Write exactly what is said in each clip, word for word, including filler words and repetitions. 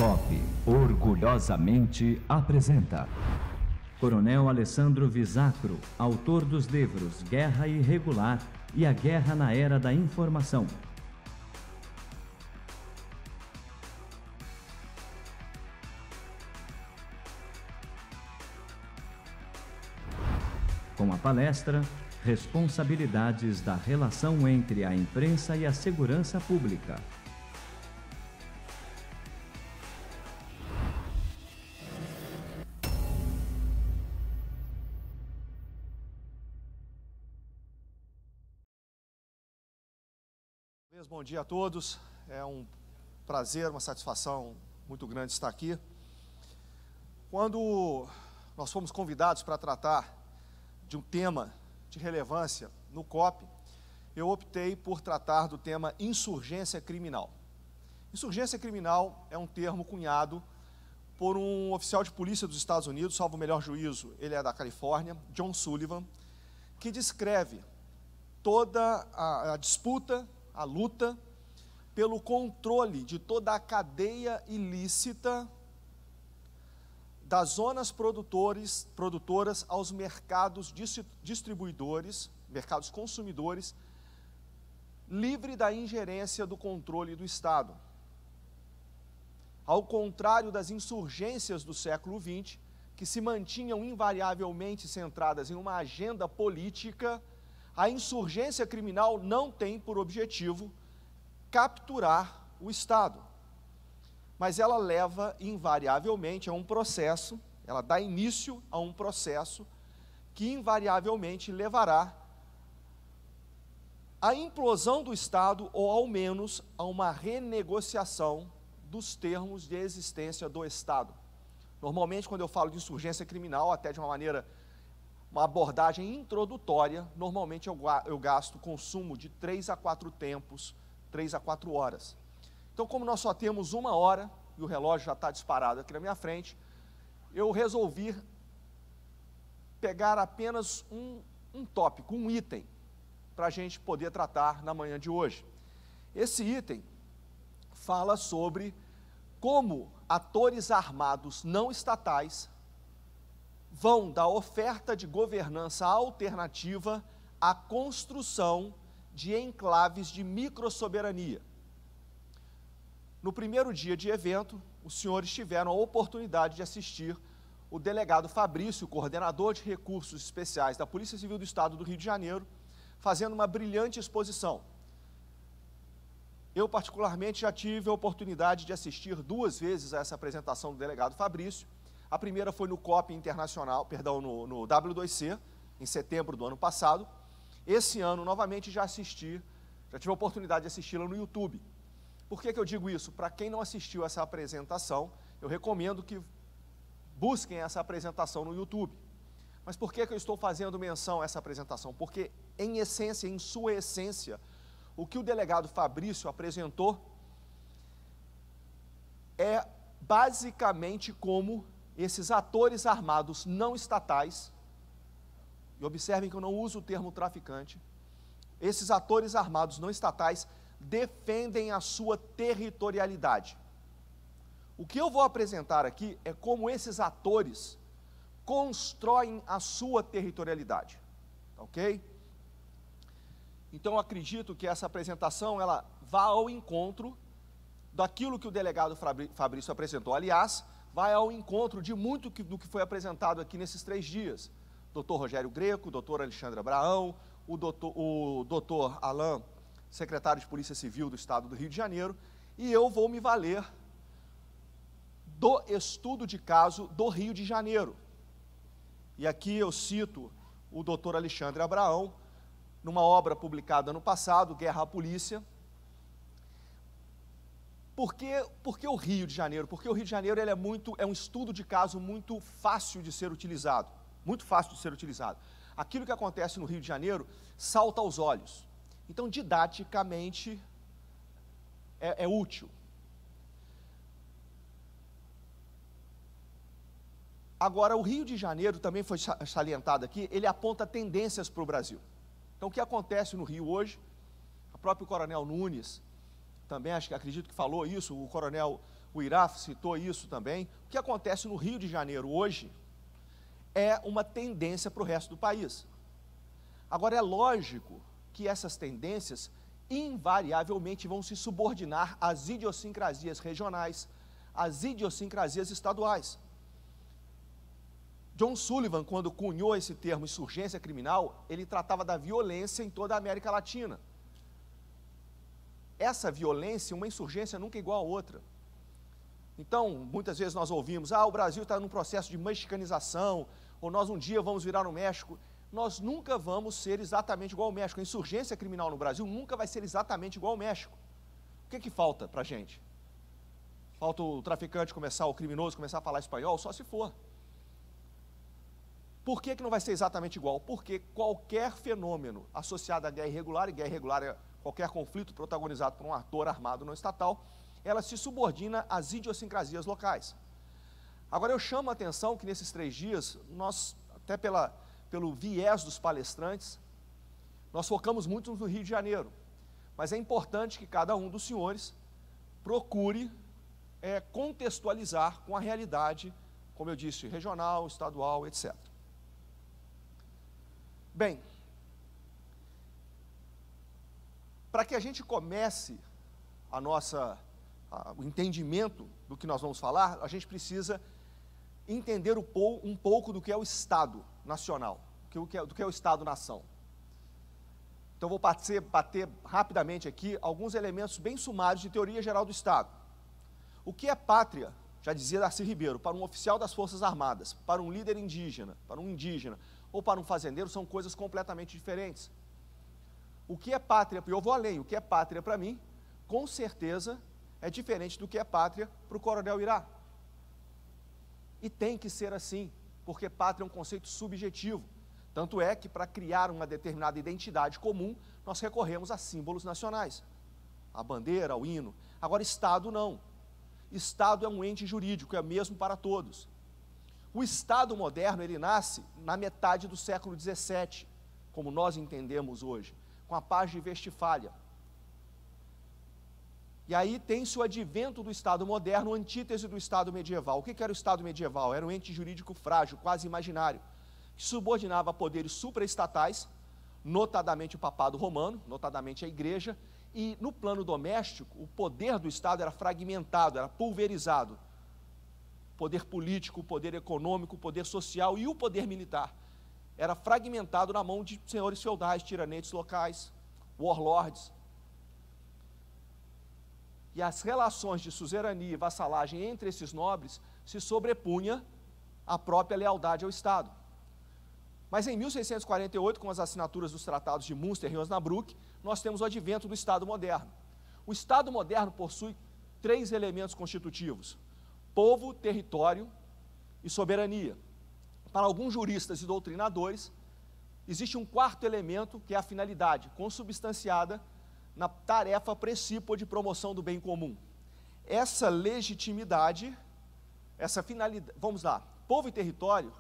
Cop orgulhosamente apresenta Coronel Alessandro Visacro, autor dos livros Guerra Irregular e A Guerra na Era da Informação. Com a palestra Responsabilidades da relação entre a imprensa e a segurança pública. Bom dia a todos, é um prazer, uma satisfação muito grande estar aqui. Quando nós fomos convidados para tratar de um tema de relevância no Cop, eu optei por tratar do tema insurgência criminal. Insurgência criminal é um termo cunhado por um oficial de polícia dos Estados Unidos, salvo o melhor juízo, ele é da Califórnia, John Sullivan, que descreve toda a, a disputa, a luta pelo controle de toda a cadeia ilícita das zonas produtores, produtoras aos mercados distribuidores, mercados consumidores, livre da ingerência do controle do Estado. Ao contrário das insurgências do século vinte, que se mantinham invariavelmente centradas em uma agenda política, a insurgência criminal não tem por objetivo capturar o Estado, mas ela leva invariavelmente a um processo, ela dá início a um processo que invariavelmente levará à implosão do Estado ou ao menos a uma renegociação dos termos de existência do Estado. Normalmente, quando eu falo de insurgência criminal, até de uma maneira uma abordagem introdutória, normalmente eu, eu gasto consumo de três a quatro tempos, três a quatro horas. Então, como nós só temos uma hora, e o relógio já está disparado aqui na minha frente, eu resolvi pegar apenas um, um tópico, um item, para a gente poder tratar na manhã de hoje. Esse item fala sobre como atores armados não estatais vão da oferta de governança alternativa à construção de enclaves de microsoberania. No primeiro dia de evento, os senhores tiveram a oportunidade de assistir o delegado Fabrício, coordenador de recursos especiais da Polícia Civil do Estado do Rio de Janeiro, fazendo uma brilhante exposição. Eu, particularmente, já tive a oportunidade de assistir duas vezes a essa apresentação do delegado Fabrício. A primeira foi no Cop Internacional, perdão, no, no W dois C, em setembro do ano passado. Esse ano, novamente, já assisti, já tive a oportunidade de assisti-la no YouTube. Por que que eu digo isso? Para quem não assistiu essa apresentação, eu recomendo que busquem essa apresentação no YouTube. Mas por que que eu estou fazendo menção a essa apresentação? Porque, em essência, em sua essência, o que o delegado Fabrício apresentou é basicamente como esses atores armados não estatais, e observem que eu não uso o termo traficante, esses atores armados não estatais defendem a sua territorialidade. O que eu vou apresentar aqui é como esses atores constroem a sua territorialidade, ok? Então eu acredito que essa apresentação ela vá ao encontro daquilo que o delegado Fabrício apresentou. Aliás, vai ao encontro de muito do que foi apresentado aqui nesses três dias. doutor Rogério Greco, doutor Alexandre Abraão, o doutor, o doutor Alain, secretário de Polícia Civil do Estado do Rio de Janeiro, e eu vou me valer do estudo de caso do Rio de Janeiro. E aqui eu cito o doutor Alexandre Abraão, numa obra publicada no passado, Guerra à Polícia. Por que, por que o Rio de Janeiro? Porque o Rio de Janeiro ele é, muito, é um estudo de caso muito fácil de ser utilizado, muito fácil de ser utilizado. Aquilo que acontece no Rio de Janeiro salta aos olhos. Então, didaticamente, é, é útil. Agora, o Rio de Janeiro, também foi salientado aqui, ele aponta tendências para o Brasil. Então, o que acontece no Rio hoje, o próprio Coronel Nunes, também acho que acredito que falou isso, o coronel, o Irá citou isso também, o que acontece no Rio de Janeiro hoje é uma tendência para o resto do país. Agora, é lógico que essas tendências invariavelmente vão se subordinar às idiosincrasias regionais, às idiosincrasias estaduais. John Sullivan, quando cunhou esse termo insurgência criminal, ele tratava da violência em toda a América Latina. Essa violência, uma insurgência nunca é igual a outra. Então, muitas vezes nós ouvimos, ah, o Brasil está num processo de mexicanização, ou nós um dia vamos virar no México. Nós nunca vamos ser exatamente igual ao México. A insurgência criminal no Brasil nunca vai ser exatamente igual ao México. O que que falta para a gente? Falta o traficante começar, o criminoso começar a falar espanhol? Só se for. Por que que não vai ser exatamente igual? Porque qualquer fenômeno associado à guerra irregular, e guerra irregular é qualquer conflito protagonizado por um ator armado não estatal, ela se subordina às idiosincrasias locais. Agora, eu chamo a atenção que nesses três dias, nós, até pela, pelo viés dos palestrantes, nós focamos muito no Rio de Janeiro, mas é importante que cada um dos senhores procure é, contextualizar com a realidade, como eu disse, regional, estadual, etcétera. Bem, para que a gente comece a nossa, a, o entendimento do que nós vamos falar, a gente precisa entender um, pou, um pouco do que é o Estado nacional, do que é, do que é o Estado-nação. Então, vou bater, bater rapidamente aqui alguns elementos bem sumários de teoria geral do Estado. O que é pátria, já dizia Darcy Ribeiro, para um oficial das Forças Armadas, para um líder indígena, para um indígena, ou para um fazendeiro, são coisas completamente diferentes. O que é pátria, e eu vou além, o que é pátria para mim, com certeza, é diferente do que é pátria para o coronel Irá. E tem que ser assim, porque pátria é um conceito subjetivo. Tanto é que, para criar uma determinada identidade comum, nós recorremos a símbolos nacionais. A bandeira, o hino. Agora, Estado não. Estado é um ente jurídico, é mesmo para todos. O Estado moderno, ele nasce na metade do século dezessete, como nós entendemos hoje, com a paz de Westfália. E aí tem-se o advento do Estado moderno, antítese do Estado medieval. O que era o Estado medieval? Era um ente jurídico frágil, quase imaginário, que subordinava a poderes supraestatais, notadamente o papado romano, notadamente a igreja, e no plano doméstico, o poder do Estado era fragmentado, era pulverizado. Poder político, poder econômico, poder social e o poder militar. Era fragmentado na mão de senhores feudais, tiranetes locais, warlords. E as relações de suzerania e vassalagem entre esses nobres se sobrepunha à própria lealdade ao Estado. Mas em mil seiscentos e quarenta e oito, com as assinaturas dos tratados de Münster e Osnabrück, nós temos o advento do Estado moderno. O Estado moderno possui três elementos constitutivos: povo, território e soberania. Para alguns juristas e doutrinadores, existe um quarto elemento, que é a finalidade, consubstanciada na tarefa precípua de promoção do bem comum. Essa legitimidade, essa finalidade, vamos lá, povo e território,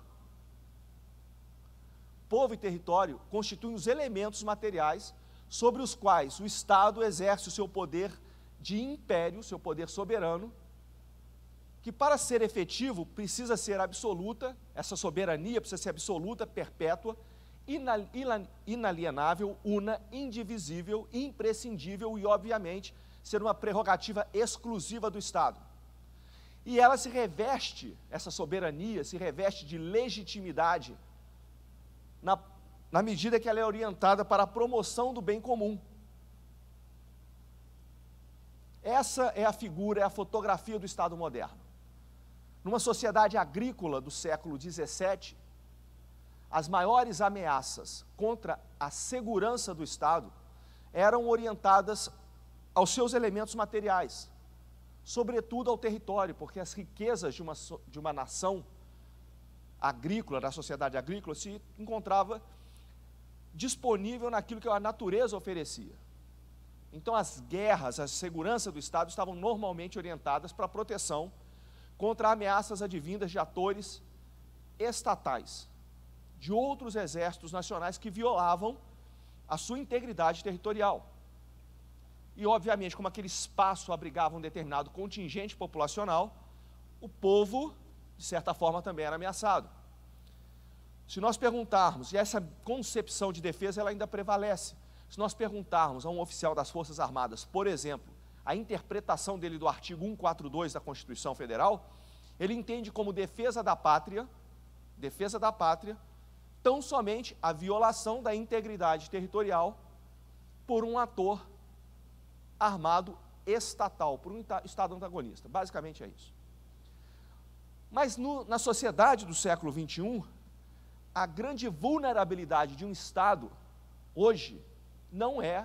povo e território constituem os elementos materiais sobre os quais o Estado exerce o seu poder de império, seu poder soberano, que para ser efetivo precisa ser absoluta, essa soberania precisa ser absoluta, perpétua, inalienável, una, indivisível, imprescindível e, obviamente, ser uma prerrogativa exclusiva do Estado. E ela se reveste, essa soberania, se reveste de legitimidade na, na medida que ela é orientada para a promoção do bem comum. Essa é a figura, é a fotografia do Estado moderno. Numa sociedade agrícola do século dezessete, as maiores ameaças contra a segurança do Estado eram orientadas aos seus elementos materiais, sobretudo ao território, porque as riquezas de uma, de uma nação agrícola, da sociedade agrícola, se encontrava disponível naquilo que a natureza oferecia. Então, as guerras, a segurança do Estado estavam normalmente orientadas para a proteção contra ameaças advindas de atores estatais, de outros exércitos nacionais que violavam a sua integridade territorial. e, obviamente, como aquele espaço abrigava um determinado contingente populacional, o povo, de certa forma, também era ameaçado. Se nós perguntarmos, e essa concepção de defesa ela ainda prevalece, se nós perguntarmos a um oficial das Forças Armadas, por exemplo, a interpretação dele do artigo cento e quarenta e dois da Constituição Federal, ele entende como defesa da pátria, defesa da pátria, tão somente a violação da integridade territorial por um ator armado estatal, por um Estado antagonista. Basicamente é isso. Mas no, na sociedade do século vinte e um, a grande vulnerabilidade de um Estado, hoje, não é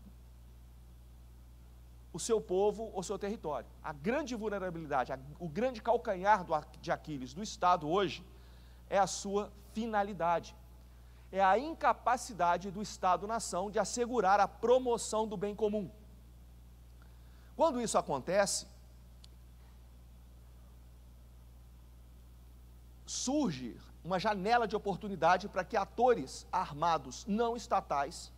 o seu povo ou seu território. A grande vulnerabilidade, a, o grande calcanhar do, de Aquiles do Estado hoje é a sua finalidade. É a incapacidade do Estado-nação de assegurar a promoção do bem comum. Quando isso acontece, surge uma janela de oportunidade para que atores armados não estatais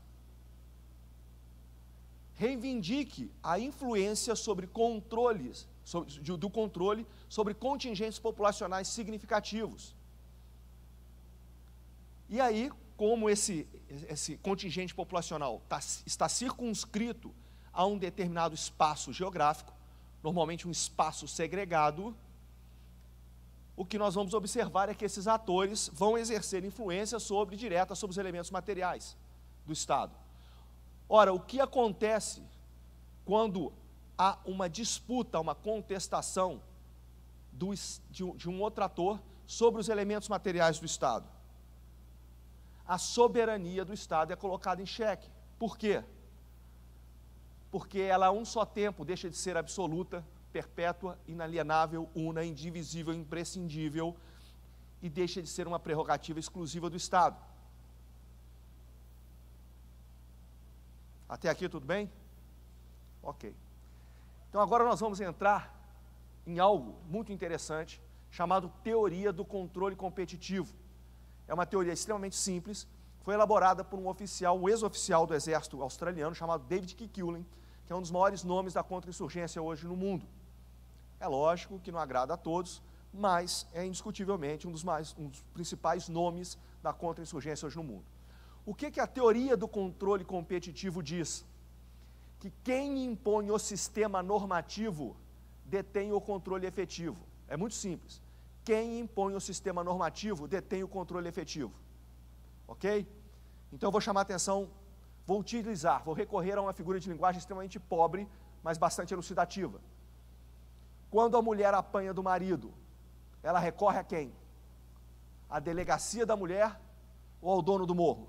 reivindique a influência sobre controles, sobre, do controle sobre contingentes populacionais significativos. E aí, como esse, esse contingente populacional tá, está circunscrito a um determinado espaço geográfico, normalmente um espaço segregado, o que nós vamos observar é que esses atores vão exercer influência sobre, direta sobre os elementos materiais do Estado. Ora, o que acontece quando há uma disputa, uma contestação do, de, um, de um outro ator sobre os elementos materiais do Estado? A soberania do Estado é colocada em xeque. Por quê? Porque ela a um só tempo deixa de ser absoluta, perpétua, inalienável, una, indivisível, imprescindível, e deixa de ser uma prerrogativa exclusiva do Estado. Até aqui tudo bem? Ok. Então agora nós vamos entrar em algo muito interessante, chamado teoria do controle competitivo. É uma teoria extremamente simples, foi elaborada por um oficial, um ex-oficial do exército australiano, chamado David Kikulen, que é um dos maiores nomes da contra-insurgência hoje no mundo. É lógico que não agrada a todos, mas é indiscutivelmente um dos, mais, um dos principais nomes da contra-insurgência hoje no mundo. O que, que a teoria do controle competitivo diz? Que quem impõe o sistema normativo detém o controle efetivo. É muito simples. Quem impõe o sistema normativo detém o controle efetivo. Ok? Então eu vou chamar a atenção, vou utilizar, vou recorrer a uma figura de linguagem extremamente pobre, mas bastante elucidativa. Quando a mulher apanha do marido, ela recorre a quem? À delegacia da mulher ou ao dono do morro?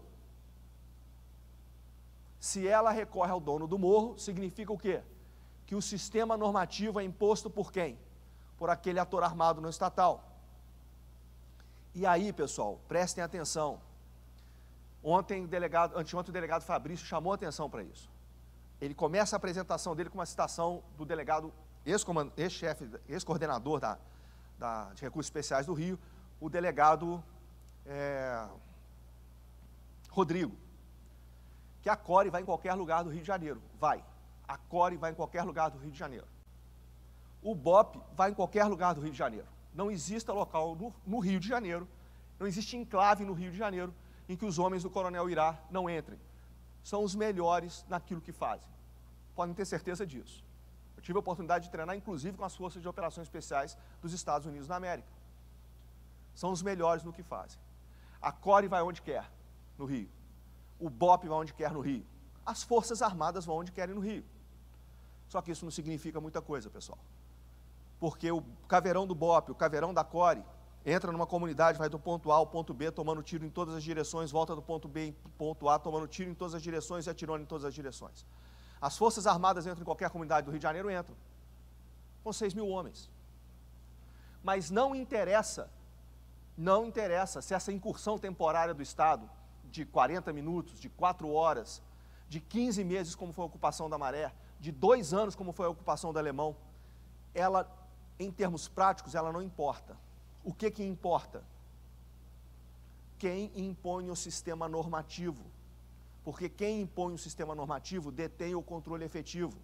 Se ela recorre ao dono do morro, significa o quê? Que o sistema normativo é imposto por quem? Por aquele ator armado não estatal. E aí, pessoal, prestem atenção. Ontem, o delegado, anteontem, o delegado Fabrício chamou a atenção para isso. Ele começa a apresentação dele com uma citação do delegado, ex-chefe, ex-coordenador da, da, de recursos especiais do Rio, o delegado é, Rodrigo, que a Core vai em qualquer lugar do Rio de Janeiro. Vai. A Core vai em qualquer lugar do Rio de Janeiro. O B O P vai em qualquer lugar do Rio de Janeiro. Não existe local no, no Rio de Janeiro, não existe enclave no Rio de Janeiro em que os homens do Coronel Irá não entrem. São os melhores naquilo que fazem. Podem ter certeza disso. Eu tive a oportunidade de treinar, inclusive, com as forças de operações especiais dos Estados Unidos da América. São os melhores no que fazem. A Core vai onde quer, no Rio. O B O P vai onde quer no Rio. As Forças Armadas vão onde querem no Rio. Só que isso não significa muita coisa, pessoal. Porque o caveirão do B O P, o caveirão da Core, entra numa comunidade, vai do ponto A ao ponto B, tomando tiro em todas as direções, volta do ponto B ao ponto A, tomando tiro em todas as direções e atirando em todas as direções. As Forças Armadas entram em qualquer comunidade do Rio de Janeiro, entram. Com seis mil homens. Mas não interessa, não interessa se essa incursão temporária do Estado, de quarenta minutos, de quatro horas, de quinze meses, como foi a ocupação da Maré, de dois anos, como foi a ocupação do Alemão, ela, em termos práticos, ela não importa. O que que importa? Quem impõe o sistema normativo. porque quem impõe o sistema normativo detém o controle efetivo.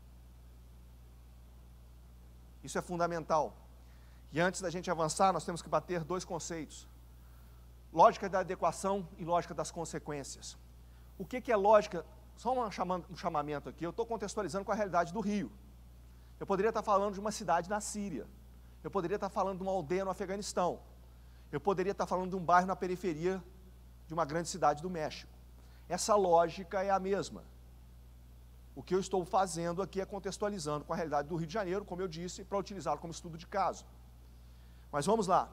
Isso é fundamental. E antes da gente avançar, nós temos que bater dois conceitos: lógica da adequação e lógica das consequências. O que, que é lógica? Só um chamamento aqui, eu estou contextualizando com a realidade do Rio. Eu poderia estar falando de uma cidade na Síria, eu poderia estar falando de uma aldeia no Afeganistão, eu poderia estar falando de um bairro na periferia de uma grande cidade do México. Essa lógica é a mesma. O que eu estou fazendo aqui é contextualizando com a realidade do Rio de Janeiro, como eu disse, para utilizá-lo como estudo de caso. Mas vamos lá.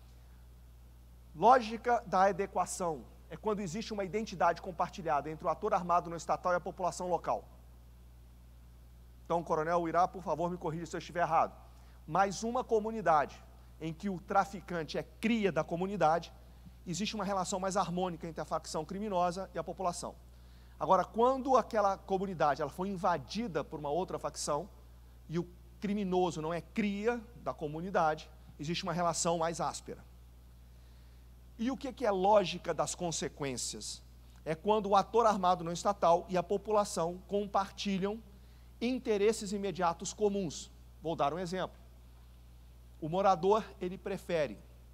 Lógica da adequação é quando existe uma identidade compartilhada entre o ator armado não estatal e a população local. Então, Coronel Uirá, por favor, me corrija se eu estiver errado. Mais uma comunidade em que o traficante é cria da comunidade, existe uma relação mais harmônica entre a facção criminosa e a população. Agora, quando aquela comunidade ela foi invadida por uma outra facção e o criminoso não é cria da comunidade, existe uma relação mais áspera. E o que é lógica das consequências? É quando o ator armado não estatal e a população compartilham interesses imediatos comuns. Vou dar um exemplo. O morador, ele prefere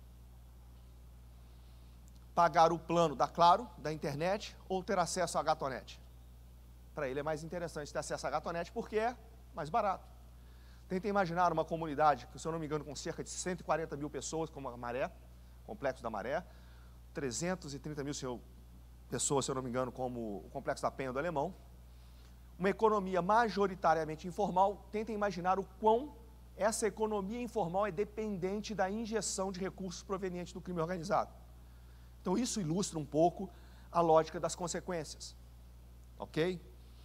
pagar o plano da Claro, da internet, ou ter acesso à Gatonete. Para ele é mais interessante ter acesso à Gatonete porque é mais barato. Tentem imaginar uma comunidade, que se eu não me engano, com cerca de cento e quarenta mil pessoas, como a Maré, Complexo da Maré, trezentos e trinta mil pessoas, se eu não me engano, como o Complexo da Penha do Alemão, uma economia majoritariamente informal. Tentem imaginar o quão essa economia informal é dependente da injeção de recursos provenientes do crime organizado. Então, isso ilustra um pouco a lógica das consequências, ok?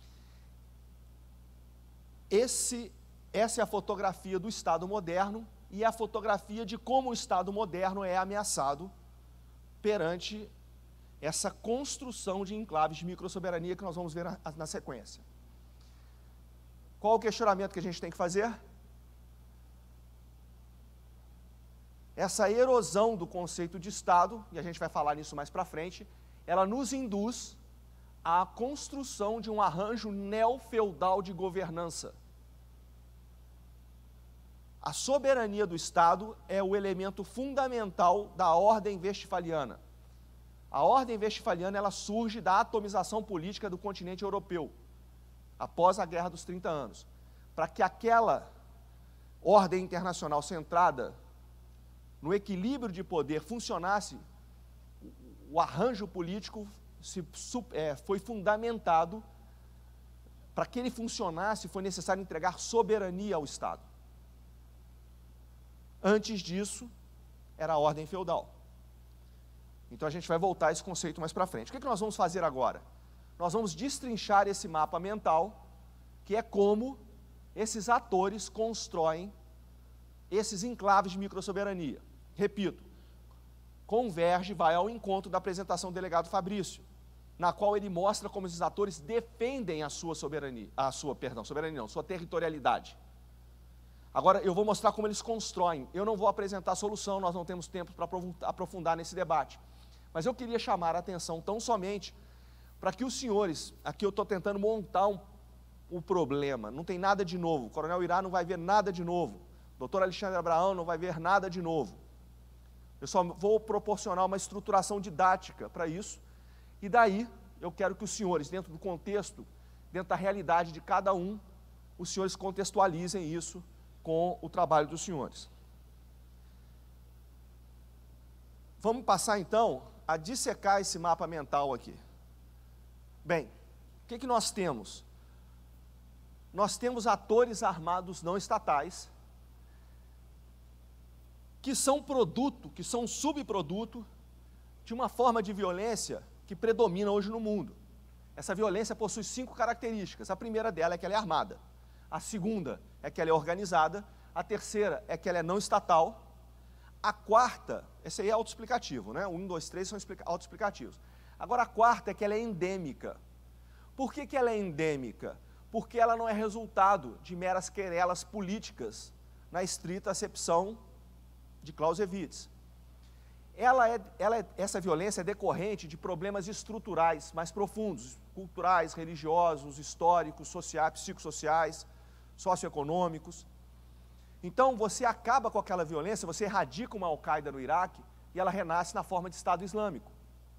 Esse, essa é a fotografia do Estado moderno e é a fotografia de como o Estado moderno é ameaçado perante essa construção de enclaves de microsoberania que nós vamos ver na, na sequência. Qual o questionamento que a gente tem que fazer? Essa erosão do conceito de Estado, e a gente vai falar nisso mais para frente, ela nos induz à construção de um arranjo neofeudal de governança. A soberania do Estado é o elemento fundamental da ordem westfaliana. A ordem westfaliana ela surge da atomização política do continente europeu, após a Guerra dos trinta anos. Para que aquela ordem internacional centrada no equilíbrio de poder funcionasse, o arranjo político se, é, foi fundamentado. Para que ele funcionasse, foi necessário entregar soberania ao Estado. Antes disso, era a ordem feudal. Então, a gente vai voltar a esse conceito mais para frente. O que, que nós vamos fazer agora? Nós vamos destrinchar esse mapa mental, que é como esses atores constroem esses enclaves de microsoberania. Repito, converge, vai ao encontro da apresentação do delegado Fabrício, na qual ele mostra como esses atores defendem a sua soberania, a sua, perdão, soberania não, sua territorialidade. Agora, eu vou mostrar como eles constroem. Eu não vou apresentar a solução, nós não temos tempo para aprofundar nesse debate. Mas eu queria chamar a atenção tão somente para que os senhores, aqui eu estou tentando montar um, um problema, não tem nada de novo, o Coronel Uirá não vai ver nada de novo, o doutor Alexandre Abraão não vai ver nada de novo. Eu só vou proporcionar uma estruturação didática para isso, e daí eu quero que os senhores, dentro do contexto, dentro da realidade de cada um, os senhores contextualizem isso com o trabalho dos senhores. Vamos passar então a dissecar esse mapa mental aqui. Bem, o que, que nós temos? Nós temos atores armados não estatais, que são produto, que são subproduto de uma forma de violência que predomina hoje no mundo. Essa violência possui cinco características. A primeira dela é que ela é armada. A segunda é que ela é organizada. A terceira é que ela é não estatal. A quarta, esse aí é autoexplicativo, né? Um, dois, três são autoexplicativos. Agora, a quarta é que ela é endêmica. Por que que ela é endêmica? Porque ela não é resultado de meras querelas políticas, na estrita acepção de Clausewitz. ela é, ela é, essa violência é decorrente de problemas estruturais mais profundos, culturais, religiosos, históricos, sociais, psicossociais, socioeconômicos. Então, você acaba com aquela violência, você erradica uma Al-Qaeda no Iraque e ela renasce na forma de Estado Islâmico.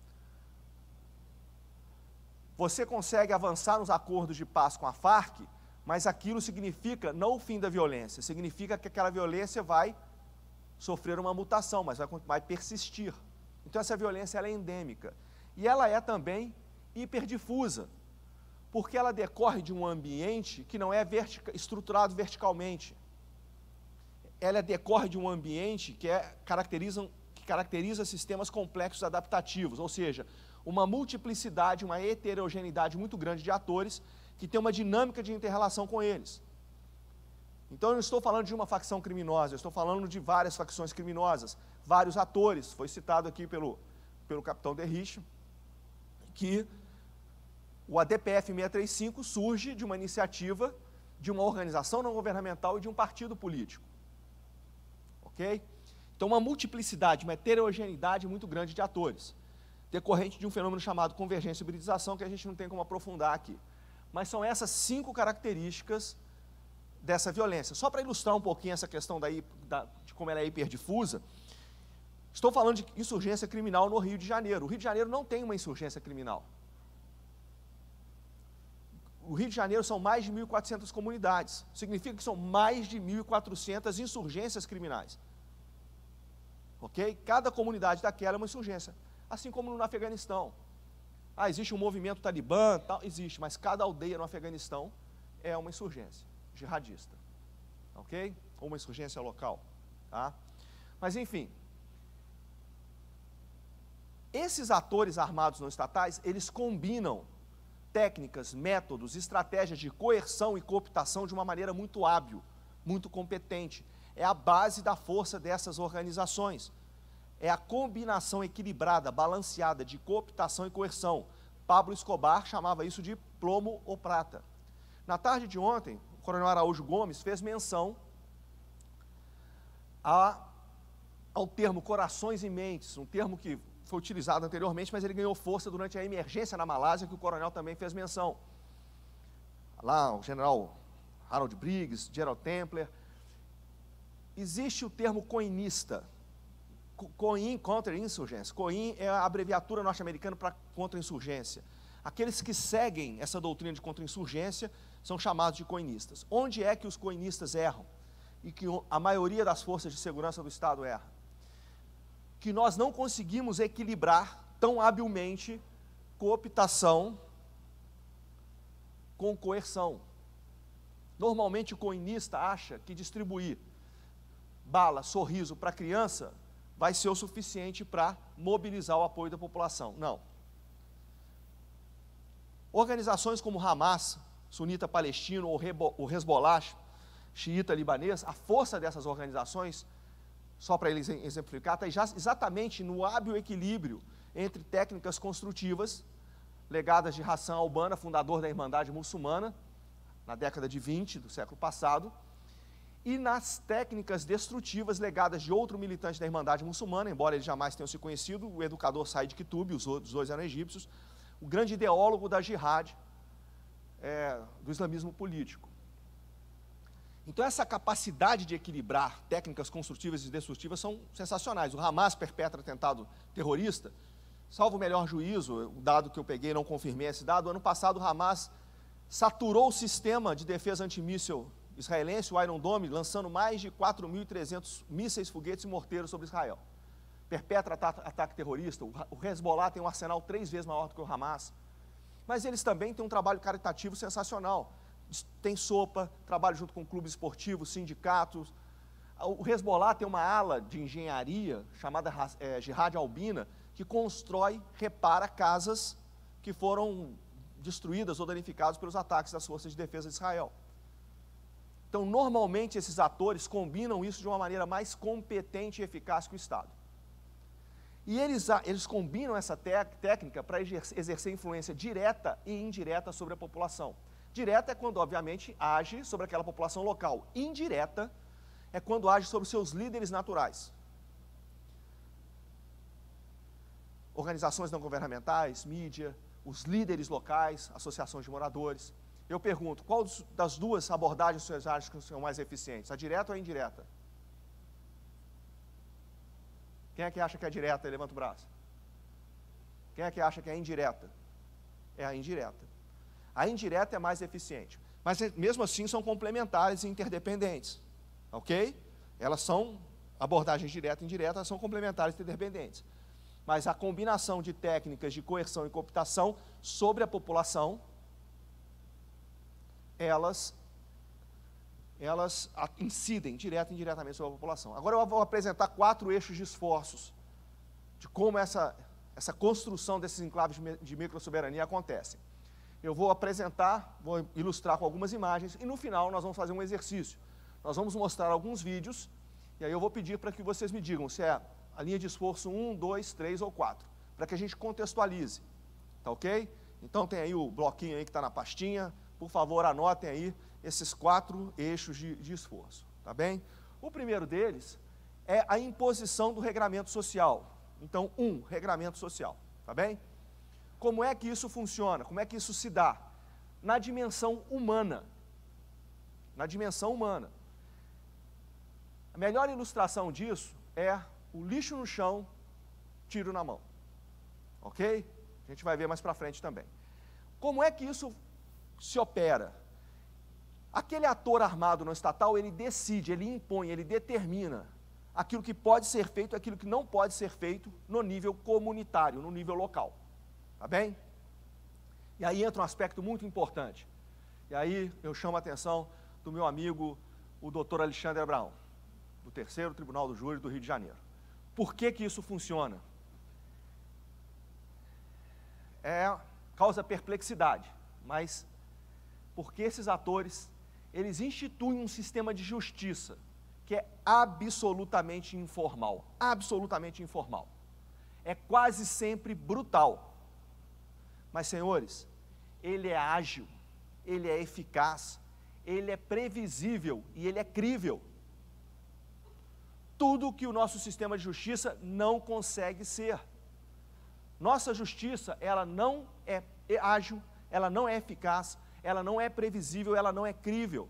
Você consegue avançar nos acordos de paz com a Farc, mas aquilo significa não o fim da violência, significa que aquela violência vai sofrer uma mutação, mas vai, vai persistir. Então essa violência ela é endêmica. E ela é também hiperdifusa, porque ela decorre de um ambiente que não é vertica, estruturado verticalmente. Ela decorre de um ambiente que, é, caracteriza, que caracteriza sistemas complexos adaptativos, ou seja, uma multiplicidade, uma heterogeneidade muito grande de atores que tem uma dinâmica de inter-relação com eles. Então, eu não estou falando de uma facção criminosa, eu estou falando de várias facções criminosas, vários atores. Foi citado aqui pelo, pelo capitão Derrich, que o A D P F seiscentos e trinta e cinco surge de uma iniciativa de uma organização não governamental e de um partido político. Ok? Então, uma multiplicidade, uma heterogeneidade muito grande de atores, decorrente de um fenômeno chamado convergência e hibridização, que a gente não tem como aprofundar aqui. Mas são essas cinco características dessa violência. Só para ilustrar um pouquinho essa questão daí, da, de como ela é hiperdifusa, estou falando de insurgência criminal no Rio de Janeiro. O Rio de Janeiro não tem uma insurgência criminal. O Rio de Janeiro são mais de mil e quatrocentas comunidades. Significa que são mais de mil e quatrocentas insurgências criminais. Ok? Cada comunidade daquela é uma insurgência. Assim como no Afeganistão. Ah, existe um movimento talibã, tal, existe, mas cada aldeia no Afeganistão é uma insurgência jihadista, ok? Ou uma insurgência local, tá? Mas, enfim, esses atores armados não estatais, eles combinam técnicas, métodos, estratégias de coerção e cooptação de uma maneira muito hábil, muito competente. É a base da força dessas organizações. É a combinação equilibrada, balanceada de cooptação e coerção. Pablo Escobar chamava isso de plomo ou prata. Na tarde de ontem, o coronel Araújo Gomes fez menção a, ao termo corações e mentes, um termo que foi utilizado anteriormente, mas ele ganhou força durante a emergência na Malásia, que o coronel também fez menção. Lá, o general Harold Briggs, Gerald Templer. Existe o termo coinista, Coin, contra-insurgência. Coin é a abreviatura norte-americana para contra-insurgência. Aqueles que seguem essa doutrina de contra-insurgência são chamados de coinistas. Onde é que os coinistas erram? E que a maioria das forças de segurança do Estado erra? Que nós não conseguimos equilibrar tão habilmente cooptação com coerção. Normalmente o coinista acha que distribuir bala, sorriso para a criança vai ser o suficiente para mobilizar o apoio da população. Não. Organizações como o Hamas, sunita palestino, ou o Hezbollah, xiita libanês, a força dessas organizações, só para eles exemplificar, está exatamente no hábil equilíbrio entre técnicas construtivas, legadas de Hassan al-Banna, fundador da Irmandade Muçulmana, na década de vinte do século passado, e nas técnicas destrutivas legadas de outro militante da Irmandade Muçulmana, embora eles jamais tenham se conhecido, o educador Said Qutb, os outros dois eram egípcios, o grande ideólogo da jihad, é, do islamismo político. Então essa capacidade de equilibrar técnicas construtivas e destrutivas são sensacionais. O Hamas perpetra atentado terrorista, salvo o melhor juízo, o dado que eu peguei, não confirmei esse dado, ano passado o Hamas saturou o sistema de defesa antimíssil israelense, o Iron Dome, lançando mais de quatro mil e trezentos mísseis, foguetes e morteiros sobre Israel. Perpetra ataque terrorista, o Hezbollah tem um arsenal três vezes maior do que o Hamas, mas eles também têm um trabalho caritativo sensacional. Tem sopa, trabalho junto com clubes esportivos, sindicatos. O Hezbollah tem uma ala de engenharia chamada é, Jihad Albina, que constrói, repara casas que foram destruídas ou danificadas pelos ataques das forças de defesa de Israel. Então, normalmente, esses atores combinam isso de uma maneira mais competente e eficaz que o Estado. E eles, eles combinam essa técnica para exercer, exercer influência direta e indireta sobre a população. Direta é quando, obviamente, age sobre aquela população local. Indireta é quando age sobre seus líderes naturais. organizações não governamentais, mídia, os líderes locais, associações de moradores. Eu pergunto, qual das duas abordagens vocês acham que são mais eficientes? A direta ou a indireta? Quem é que acha que é a direta? Levanta o braço. Quem é que acha que é a indireta? É a indireta. A indireta é mais eficiente. Mas, mesmo assim, são complementares e interdependentes. Ok? Elas são, abordagens direta e indireta, elas são complementares e interdependentes. Mas a combinação de técnicas de coerção e cooptação sobre a população, elas, elas incidem direta e indiretamente sobre a população. Agora eu vou apresentar quatro eixos de esforços de como essa, essa construção desses enclaves de microsoberania acontece. Eu vou apresentar, vou ilustrar com algumas imagens, e no final nós vamos fazer um exercício. Nós vamos mostrar alguns vídeos, e aí eu vou pedir para que vocês me digam se é a linha de esforço um, dois, três ou quatro, para que a gente contextualize, tá ok? Então tem aí o bloquinho aí que está na pastinha, por favor anotem aí esses quatro eixos de, de esforço, tá bem? O primeiro deles é a imposição do regramento social. Então, um, regramento social, tá bem? Como é que isso funciona? Como é que isso se dá? Na dimensão humana. Na dimensão humana. A melhor ilustração disso é o lixo no chão, tiro na mão. Ok? A gente vai ver mais para frente também. Como é que isso se opera? Aquele ator armado no estatal, ele decide, ele impõe, ele determina aquilo que pode ser feito e aquilo que não pode ser feito no nível comunitário, no nível local. Tá bem? E aí entra um aspecto muito importante. E aí eu chamo a atenção do meu amigo, o doutor Alexandre Abraão, do terceiro Tribunal do Júri do Rio de Janeiro. Por que que isso funciona? É, causa perplexidade, mas porque esses atores, eles instituem um sistema de justiça que é absolutamente informal, absolutamente informal. É quase sempre brutal. Mas, senhores, ele é ágil, ele é eficaz, ele é previsível e ele é crível. Tudo que o nosso sistema de justiça não consegue ser. Nossa justiça, ela não é ágil, ela não é eficaz, ela não é previsível, ela não é crível.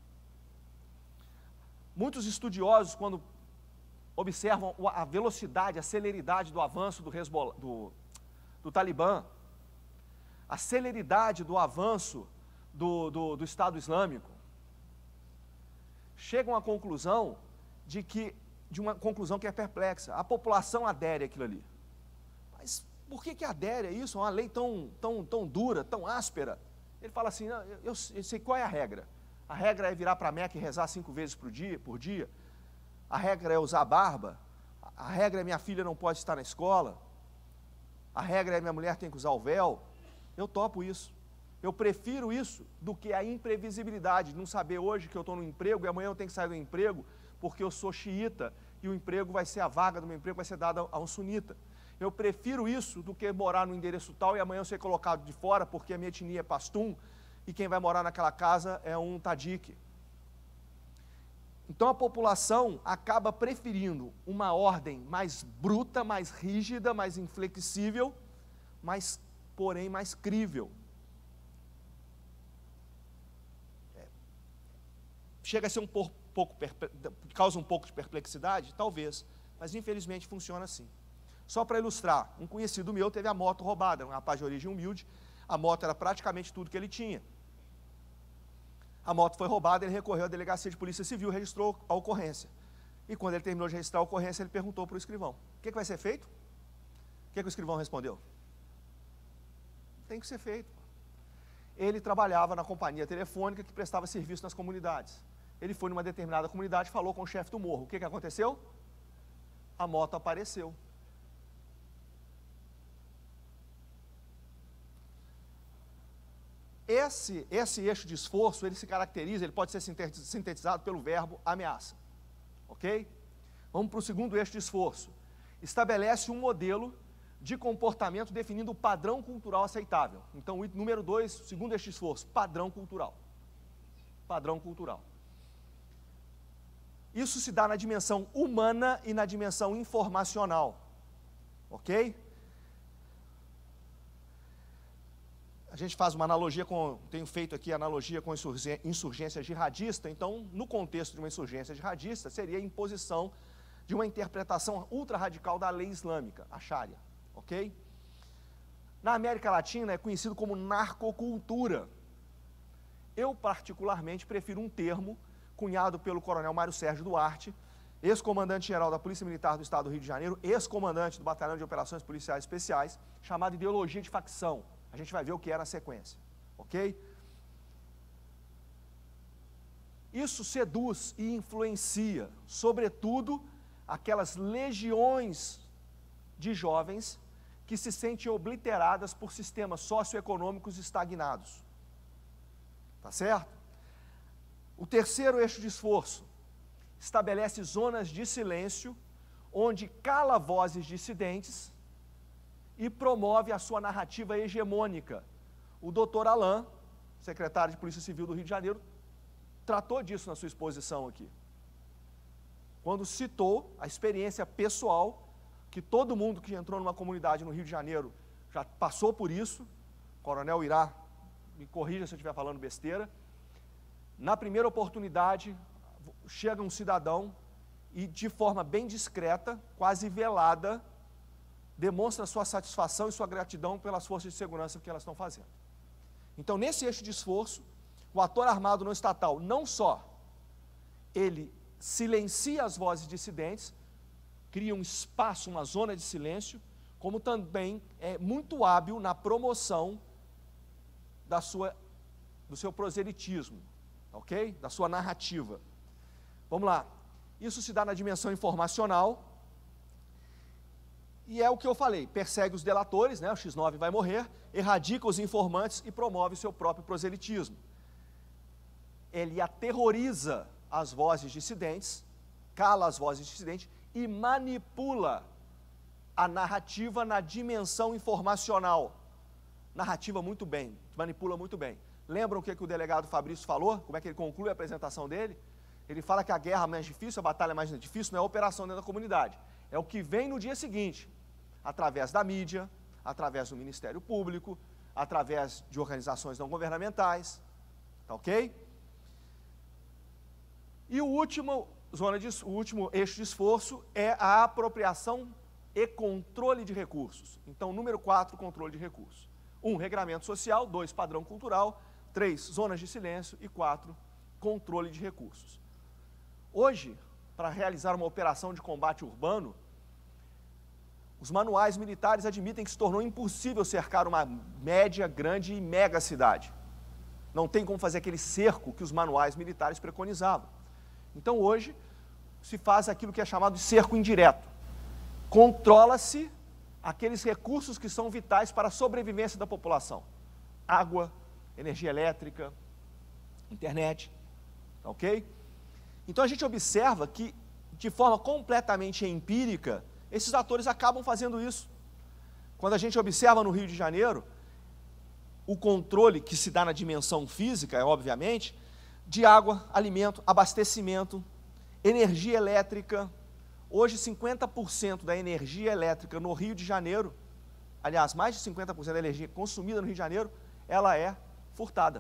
Muitos estudiosos, quando observam a velocidade, a celeridade do avanço do, Hezbollah, do, do Talibã, a celeridade do avanço do, do, do Estado Islâmico, chegam à conclusão de que, de uma conclusão que é perplexa. A população adere àquilo ali. Mas por que que adere a isso? Uma lei tão, tão, tão dura, tão áspera? Ele fala assim, não, eu, eu sei qual é a regra. A regra é virar para a Meca e rezar cinco vezes por dia, por dia. A regra é usar barba. A regra é minha filha não pode estar na escola. A regra é minha mulher tem que usar o véu. Eu topo isso. Eu prefiro isso do que a imprevisibilidade, de não saber hoje que eu estou no emprego e amanhã eu tenho que sair do emprego porque eu sou xiita e o emprego vai ser, a vaga do meu emprego vai ser dada a um sunita. Eu prefiro isso do que morar no endereço tal e amanhã eu ser colocado de fora porque a minha etnia é pastum e quem vai morar naquela casa é um tadique. Então a população acaba preferindo uma ordem mais bruta, mais rígida, mais inflexível, mas, porém, mais crível. É, chega a ser um pouco, pouco causa um pouco de perplexidade? Talvez, mas infelizmente funciona assim. Só para ilustrar, um conhecido meu teve a moto roubada, um rapaz de origem humilde, a moto era praticamente tudo que ele tinha. A moto foi roubada, ele recorreu à delegacia de polícia civil, registrou a ocorrência. E quando ele terminou de registrar a ocorrência, ele perguntou para o escrivão, o que, que vai ser feito? O que, que o escrivão respondeu? Tem que ser feito. Ele trabalhava na companhia telefônica que prestava serviço nas comunidades. Ele foi numa determinada comunidade, falou com o chefe do morro. O que, que aconteceu? A moto apareceu. Esse, esse eixo de esforço, ele se caracteriza, ele pode ser sintetizado pelo verbo ameaça. Ok? Vamos para o segundo eixo de esforço. Estabelece um modelo de comportamento definindo o padrão cultural aceitável. Então, o número dois, segundo eixo de esforço, padrão cultural. Padrão cultural. Isso se dá na dimensão humana e na dimensão informacional. Ok? a gente faz uma analogia com, tenho feito aqui analogia com insurgência jihadista, então, no contexto de uma insurgência jihadista, seria a imposição de uma interpretação ultra-radical da lei islâmica, a Sharia, ok? Na América Latina é conhecido como narcocultura. Eu, particularmente, prefiro um termo cunhado pelo coronel Mário Sérgio Duarte, ex-comandante-geral da Polícia Militar do Estado do Rio de Janeiro, ex-comandante do Batalhão de Operações Policiais Especiais, chamado ideologia de facção. A gente vai ver o que é na sequência, ok? Isso seduz e influencia, sobretudo, aquelas legiões de jovens que se sentem obliteradas por sistemas socioeconômicos estagnados. Tá certo? O terceiro eixo de esforço estabelece zonas de silêncio, onde cala vozes dissidentes e promove a sua narrativa hegemônica. O doutor Alain, secretário de Polícia Civil do Rio de Janeiro, tratou disso na sua exposição aqui, quando citou a experiência pessoal, que todo mundo que entrou numa comunidade no Rio de Janeiro já passou por isso. O coronel Irá, me corrija se eu estiver falando besteira. Na primeira oportunidade, chega um cidadão e, de forma bem discreta, quase velada, demonstra sua satisfação e sua gratidão pelas forças de segurança que elas estão fazendo. Então, nesse eixo de esforço, o ator armado não estatal, não só ele silencia as vozes dissidentes, cria um espaço, uma zona de silêncio, como também é muito hábil na promoção da sua, do seu proselitismo, ok? Da sua narrativa. Vamos lá. Isso se dá na dimensão informacional, e é o que eu falei, persegue os delatores, né, o X nove vai morrer, erradica os informantes e promove o seu próprio proselitismo. Ele aterroriza as vozes dissidentes, cala as vozes dissidentes e manipula a narrativa na dimensão informacional. Narrativa muito bem, manipula muito bem. Lembram o que, que o delegado Fabrício falou? Como é que ele conclui a apresentação dele? Ele fala que a guerra é mais difícil, a batalha é mais difícil, não é a operação dentro da comunidade. É o que vem no dia seguinte, através da mídia, através do Ministério Público, através de organizações não governamentais, tá ok? E o último, zona de, o último eixo de esforço é a apropriação e controle de recursos. Então, número quatro, controle de recursos. Um, regramento social. Dois, padrão cultural. Três, zonas de silêncio. E quatro, controle de recursos. Hoje, para realizar uma operação de combate urbano, os manuais militares admitem que se tornou impossível cercar uma média, grande e mega cidade. Não tem como fazer aquele cerco que os manuais militares preconizavam. Então, hoje, se faz aquilo que é chamado de cerco indireto. Controla-se aqueles recursos que são vitais para a sobrevivência da população. Água, energia elétrica, internet, ok? Então, a gente observa que, de forma completamente empírica, esses atores acabam fazendo isso. Quando a gente observa no Rio de Janeiro, o controle que se dá na dimensão física, é obviamente, de água, alimento, abastecimento, energia elétrica. Hoje, cinquenta por cento da energia elétrica no Rio de Janeiro, aliás, mais de cinquenta por cento da energia consumida no Rio de Janeiro, ela é furtada.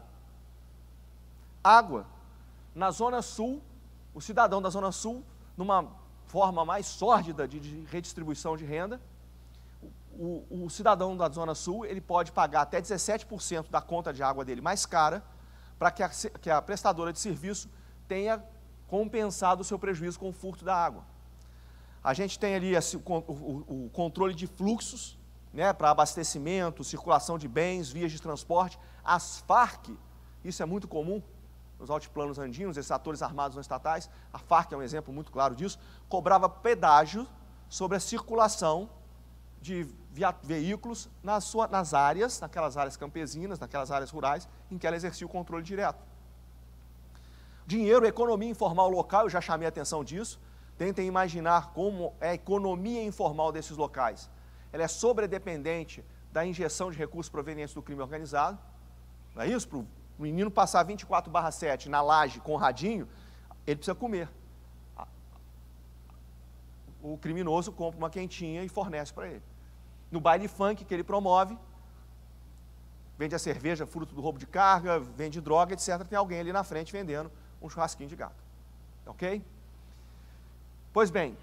Água. Na Zona Sul, o cidadão da Zona Sul, numa forma mais sórdida de, de redistribuição de renda, o, o, o cidadão da Zona Sul, ele pode pagar até dezessete por cento da conta de água dele mais cara, para que a, que a prestadora de serviço tenha compensado o seu prejuízo com o furto da água. A gente tem ali assim, o, o, o controle de fluxos, né, para abastecimento, circulação de bens, vias de transporte. As Farc, isso é muito comum nos altiplanos andinos, esses atores armados não estatais, a Farc é um exemplo muito claro disso, cobrava pedágio sobre a circulação de veículos nas, sua, nas áreas, naquelas áreas campesinas, naquelas áreas rurais, em que ela exercia o controle direto. Dinheiro, economia informal local, eu já chamei a atenção disso. Tentem imaginar como é a economia informal desses locais. Ela é sobredependente da injeção de recursos provenientes do crime organizado. Não é isso? Para o menino passar vinte e quatro barra sete na laje com o radinho, ele precisa comer. O criminoso compra uma quentinha e fornece para ele. No baile funk que ele promove, vende a cerveja, fruto do roubo de carga, vende droga, etcétera. Tem alguém ali na frente vendendo um churrasquinho de gato. Ok? Pois bem,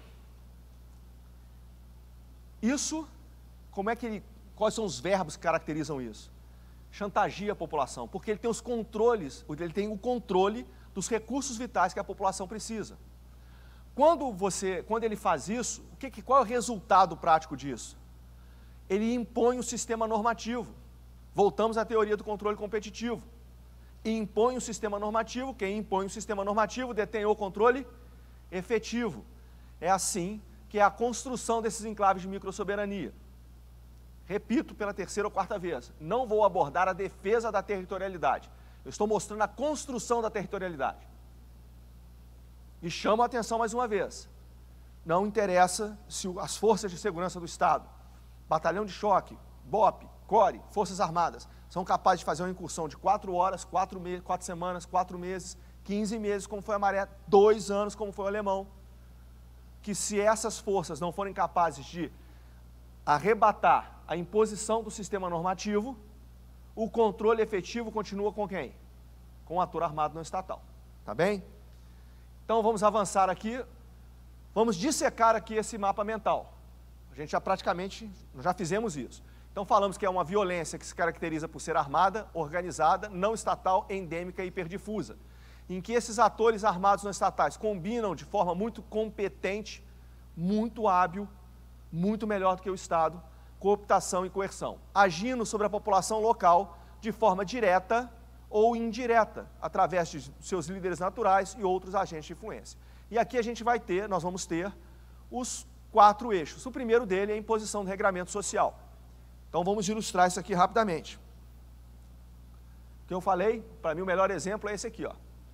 isso, como é que ele, quais são os verbos que caracterizam isso? Chantageia a população, porque ele tem os controles, ele tem o controle dos recursos vitais que a população precisa. Quando, você, quando ele faz isso, o que, qual é o resultado prático disso? Ele impõe um sistema normativo. Voltamos à teoria do controle competitivo. E impõe um sistema normativo, quem impõe um sistema normativo detém o controle efetivo. É assim que é a construção desses enclaves de microsoberania. Repito pela terceira ou quarta vez, não vou abordar a defesa da territorialidade. Eu estou mostrando a construção da territorialidade. E chamo a atenção mais uma vez. Não interessa se as forças de segurança do Estado, batalhão de choque, B O P, CORE, Forças Armadas, são capazes de fazer uma incursão de quatro horas, quatro, me quatro semanas, quatro meses, quinze meses, como foi a Maré, dois anos, como foi o Alemão. Que se essas forças não forem capazes de arrebatar a imposição do sistema normativo, o controle efetivo continua com quem? Com o ator armado não estatal. Tá bem? Então vamos avançar aqui, vamos dissecar aqui esse mapa mental. A gente já praticamente, já fizemos isso. Então falamos que é uma violência que se caracteriza por ser armada, organizada, não estatal, endêmica e hiperdifusa, em que esses atores armados não estatais combinam de forma muito competente, muito hábil, muito melhor do que o Estado, cooptação e coerção, agindo sobre a população local de forma direta ou indireta, através de seus líderes naturais e outros agentes de influência. E aqui a gente vai ter, nós vamos ter os quatro eixos. O primeiro dele é a imposição do regramento social. Então vamos ilustrar isso aqui rapidamente. O que eu falei, para mim o melhor exemplo é esse aqui, ó.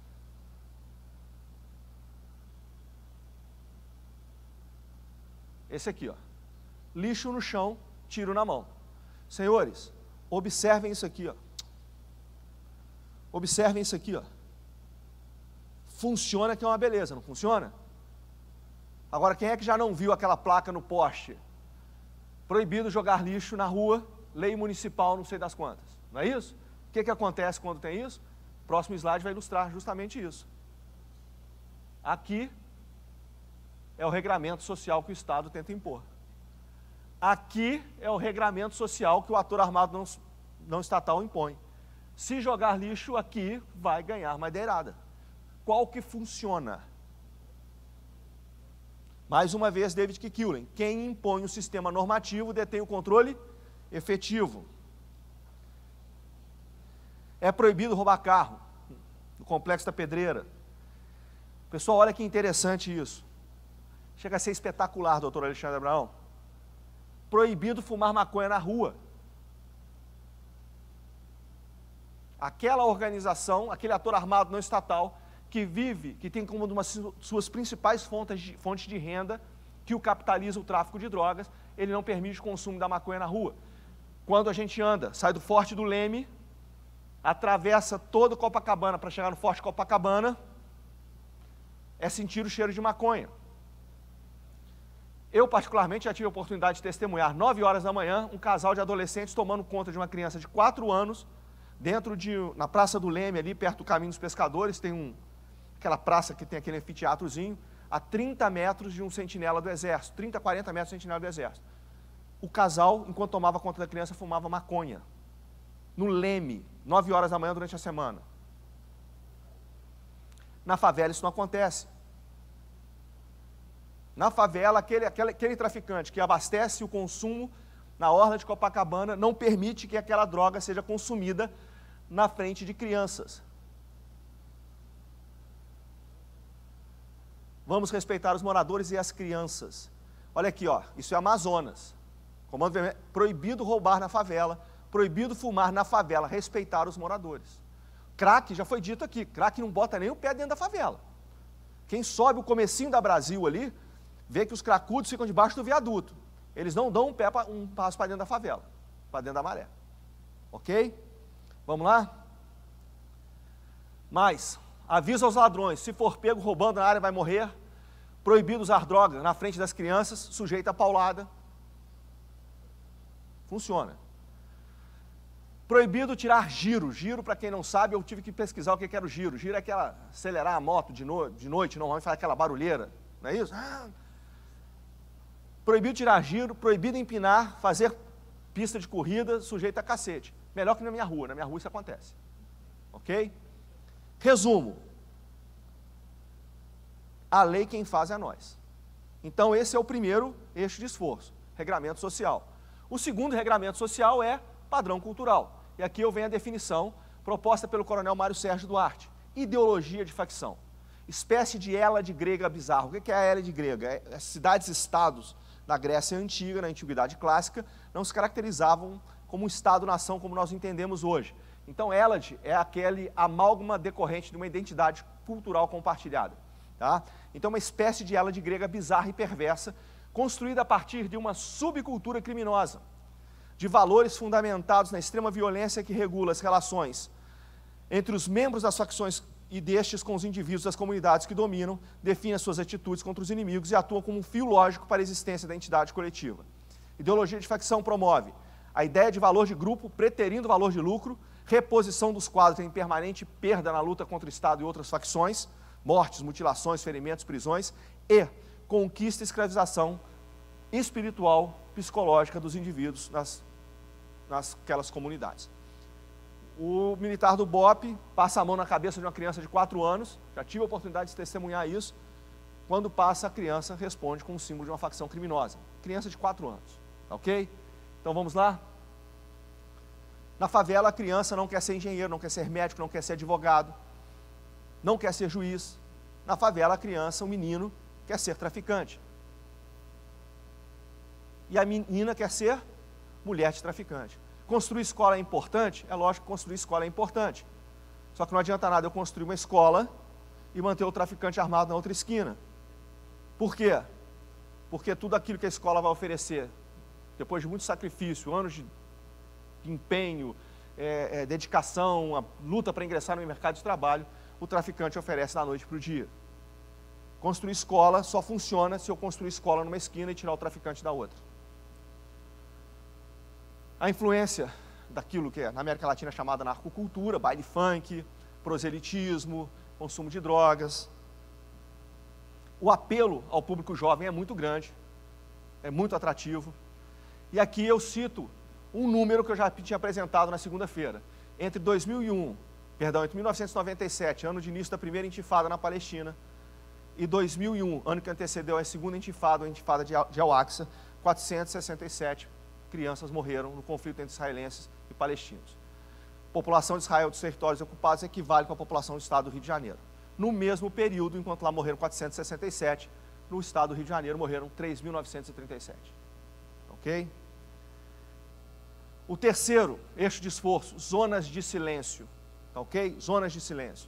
Esse aqui, ó. Lixo no chão, tiro na mão. Senhores, observem isso aqui, ó. Observem isso aqui, ó. Funciona que é uma beleza, não funciona? Agora, quem é que já não viu aquela placa no poste? Proibido jogar lixo na rua, lei municipal, não sei das quantas. Não é isso? O que, que acontece quando tem isso? O próximo slide vai ilustrar justamente isso. Aqui é o regramento social que o Estado tenta impor. Aqui é o regramento social que o ator armado não, não estatal impõe. Se jogar lixo aqui, vai ganhar madeirada. Qual que funciona? Mais uma vez, David Kekillen. Quem impõe o sistema normativo detém o controle efetivo. É proibido roubar carro no Complexo da Pedreira. Pessoal, olha que interessante isso. Chega a ser espetacular, doutor Alexandre Abraão. Proibido fumar maconha na rua. Aquela organização, aquele ator armado não estatal, que vive, que tem como uma de suas principais fontes de, fontes de renda, que o capitaliza o tráfico de drogas, ele não permite o consumo da maconha na rua. Quando a gente anda, sai do Forte do Leme, atravessa todo Copacabana para chegar no Forte Copacabana, é sentir o cheiro de maconha. Eu, particularmente, já tive a oportunidade de testemunhar, nove horas da manhã, um casal de adolescentes tomando conta de uma criança de quatro anos, dentro de, na Praça do Leme, ali perto do Caminho dos Pescadores, tem um, aquela praça que tem aquele anfiteatrozinho, a trinta metros de um sentinela do Exército, trinta, quarenta metros de sentinela do Exército. O casal, enquanto tomava conta da criança, fumava maconha, no Leme, nove horas da manhã durante a semana. Na favela isso não acontece. Na favela, aquele, aquele, aquele traficante que abastece o consumo na orla de Copacabana não permite que aquela droga seja consumida na frente de crianças. Vamos respeitar os moradores e as crianças. Olha aqui, ó, isso é Amazonas. Comando Vermelho, proibido roubar na favela, proibido fumar na favela, respeitar os moradores. Crack, já foi dito aqui, crack não bota nem o pé dentro da favela. Quem sobe o comecinho da Brasil ali, vê que os cracudos ficam debaixo do viaduto. Eles não dão um, pé pra, um passo para dentro da favela, para dentro da maré. Ok? Vamos lá? Mais, avisa aos ladrões, se for pego roubando na área vai morrer. Proibido usar droga na frente das crianças, sujeita a paulada. Funciona. Proibido tirar giro. Giro, para quem não sabe, eu tive que pesquisar o que era o giro. Giro é aquela, acelerar a moto de, no, de noite, normalmente faz aquela barulheira, não é isso? Ah. Proibido tirar giro, proibido empinar, fazer pista de corrida sujeita a cacete. Melhor que na minha rua, na minha rua isso acontece. Ok? Resumo. A lei quem faz é nós. Então esse é o primeiro eixo de esforço, regramento social. O segundo regramento social é padrão cultural. E aqui eu venho a definição proposta pelo coronel Mário Sérgio Duarte. Ideologia de facção. Espécie de Hélade grega bizarro. O que é a Hélade grega? As cidades-estados na Grécia Antiga, na Antiguidade Clássica, não se caracterizavam como um Estado-nação como nós entendemos hoje. Então, Hélade é aquele amálgama decorrente de uma identidade cultural compartilhada. Tá? Então, uma espécie de Hélade grega bizarra e perversa, construída a partir de uma subcultura criminosa, de valores fundamentados na extrema violência que regula as relações entre os membros das facções e destes com os indivíduos das comunidades que dominam, define as suas atitudes contra os inimigos e atua como um fio lógico para a existência da entidade coletiva. Ideologia de facção promove a ideia de valor de grupo preterindo o valor de lucro, reposição dos quadros em permanente perda na luta contra o Estado e outras facções, mortes, mutilações, ferimentos, prisões, e conquista e escravização espiritual, psicológica dos indivíduos nas, nasquelas comunidades. O militar do B O P passa a mão na cabeça de uma criança de quatro anos, já tive a oportunidade de testemunhar isso, quando passa a criança responde com o símbolo de uma facção criminosa. Criança de quatro anos, ok? Então vamos lá? Na favela a criança não quer ser engenheiro, não quer ser médico, não quer ser advogado, não quer ser juiz. Na favela a criança, o menino, quer ser traficante. E a menina quer ser mulher de traficante. Construir escola é importante? É lógico que construir escola é importante. Só que não adianta nada eu construir uma escola e manter o traficante armado na outra esquina. Por quê? Porque tudo aquilo que a escola vai oferecer, depois de muito sacrifício, anos de empenho, é, é, dedicação, a luta para ingressar no mercado de trabalho, o traficante oferece da noite para o dia. Construir escola só funciona se eu construir escola numa esquina e tirar o traficante da outra. A influência daquilo que é, na América Latina é chamada narcocultura, baile funk, proselitismo, consumo de drogas. O apelo ao público jovem é muito grande, é muito atrativo. E aqui eu cito um número que eu já tinha apresentado na segunda-feira. Entre dois mil e um, perdão, entre mil novecentos e noventa e sete, ano de início da primeira intifada na Palestina, e dois mil e um, ano que antecedeu a segunda intifada, a intifada de Al-Aqsa, quatrocentos e sessenta e sete crianças morreram no conflito entre israelenses e palestinos. A população de Israel dos territórios ocupados equivale com a população do estado do Rio de Janeiro. No mesmo período, enquanto lá morreram quatrocentos e sessenta e sete, no estado do Rio de Janeiro morreram três mil novecentos e trinta e sete. Ok? O terceiro eixo de esforço, zonas de silêncio. Ok? Zonas de silêncio.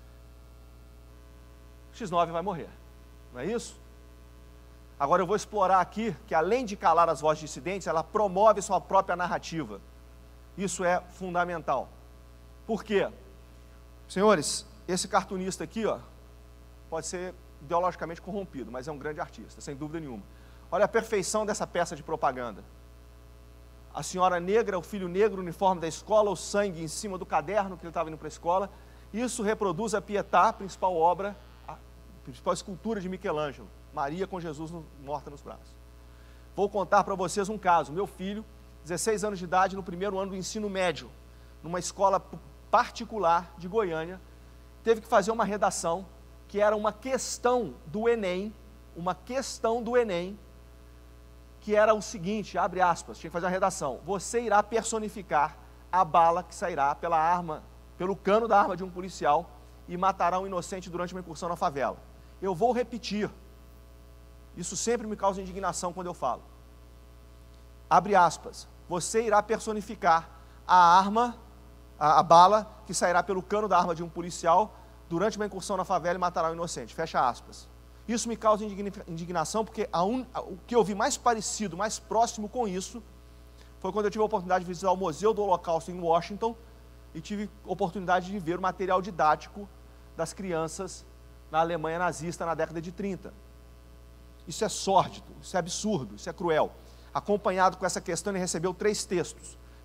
X nove vai morrer, não é isso? Agora eu vou explorar aqui que, além de calar as vozes dissidentes, ela promove sua própria narrativa. Isso é fundamental. Por quê? Senhores, esse cartunista aqui, ó, pode ser ideologicamente corrompido, mas é um grande artista, sem dúvida nenhuma. Olha a perfeição dessa peça de propaganda. A senhora negra, o filho negro, o uniforme da escola, o sangue em cima do caderno que ele estava indo para a escola. Isso reproduz a Pietà, principal obra, a principal escultura de Michelangelo. Maria com Jesus no, morta nos braços. Vou contar para vocês um caso. Meu filho, dezesseis anos de idade, no primeiro ano do ensino médio, numa escola particular de Goiânia, teve que fazer uma redação que era uma questão do Enem, uma questão do Enem, que era o seguinte, abre aspas, tinha que fazer uma redação. Você irá personificar a bala que sairá pela arma, pelo cano da arma de um policial e matará um inocente durante uma incursão na favela. Eu vou repetir. Isso sempre me causa indignação quando eu falo. Abre aspas. Você irá personificar a arma, a, a bala que sairá pelo cano da arma de um policial durante uma incursão na favela e matará um inocente. Fecha aspas. Isso me causa indignação porque a un, a, o que eu vi mais parecido, mais próximo com isso, foi quando eu tive a oportunidade de visitar o Museu do Holocausto em Washington e tive a oportunidade de ver o material didático das crianças na Alemanha nazista na década de trinta. Isso é sórdido, isso é absurdo, isso é cruel. Acompanhado com essa questão, ele recebeu três textos.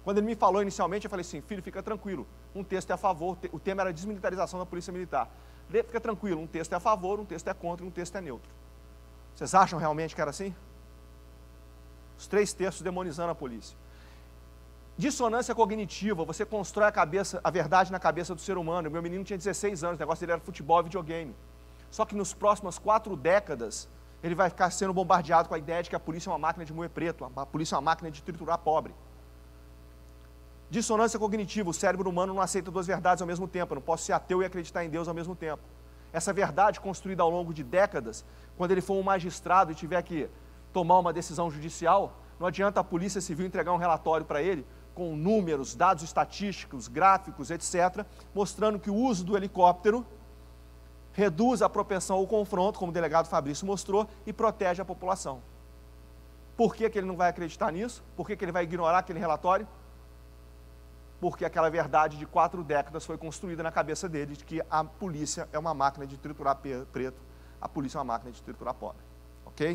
Quando ele me falou inicialmente, eu falei assim, filho, fica tranquilo, um texto é a favor, o tema era desmilitarização da Polícia Militar. Fica tranquilo, um texto é a favor, um texto é contra e um texto é neutro. Vocês acham realmente que era assim? Os três textos demonizando a polícia. Dissonância cognitiva, você constrói a, cabeça, a verdade na cabeça do ser humano. O meu menino tinha dezesseis anos, o negócio dele era futebol e videogame. Só que nos próximas quatro décadas, ele vai ficar sendo bombardeado com a ideia de que a polícia é uma máquina de moer preto, a polícia é uma máquina de triturar pobre. Dissonância cognitiva, o cérebro humano não aceita duas verdades ao mesmo tempo, eu não posso ser ateu e acreditar em Deus ao mesmo tempo. Essa verdade construída ao longo de décadas, quando ele for um magistrado e tiver que tomar uma decisão judicial, não adianta a Polícia Civil entregar um relatório para ele, com números, dados estatísticos, gráficos, etcétera, mostrando que o uso do helicóptero reduz a propensão ao confronto, como o delegado Fabrício mostrou, e protege a população. Por que que ele não vai acreditar nisso? Por que que ele vai ignorar aquele relatório? Porque aquela verdade de quatro décadas foi construída na cabeça dele, de que a polícia é uma máquina de triturar preto, a polícia é uma máquina de triturar pobre. Ok?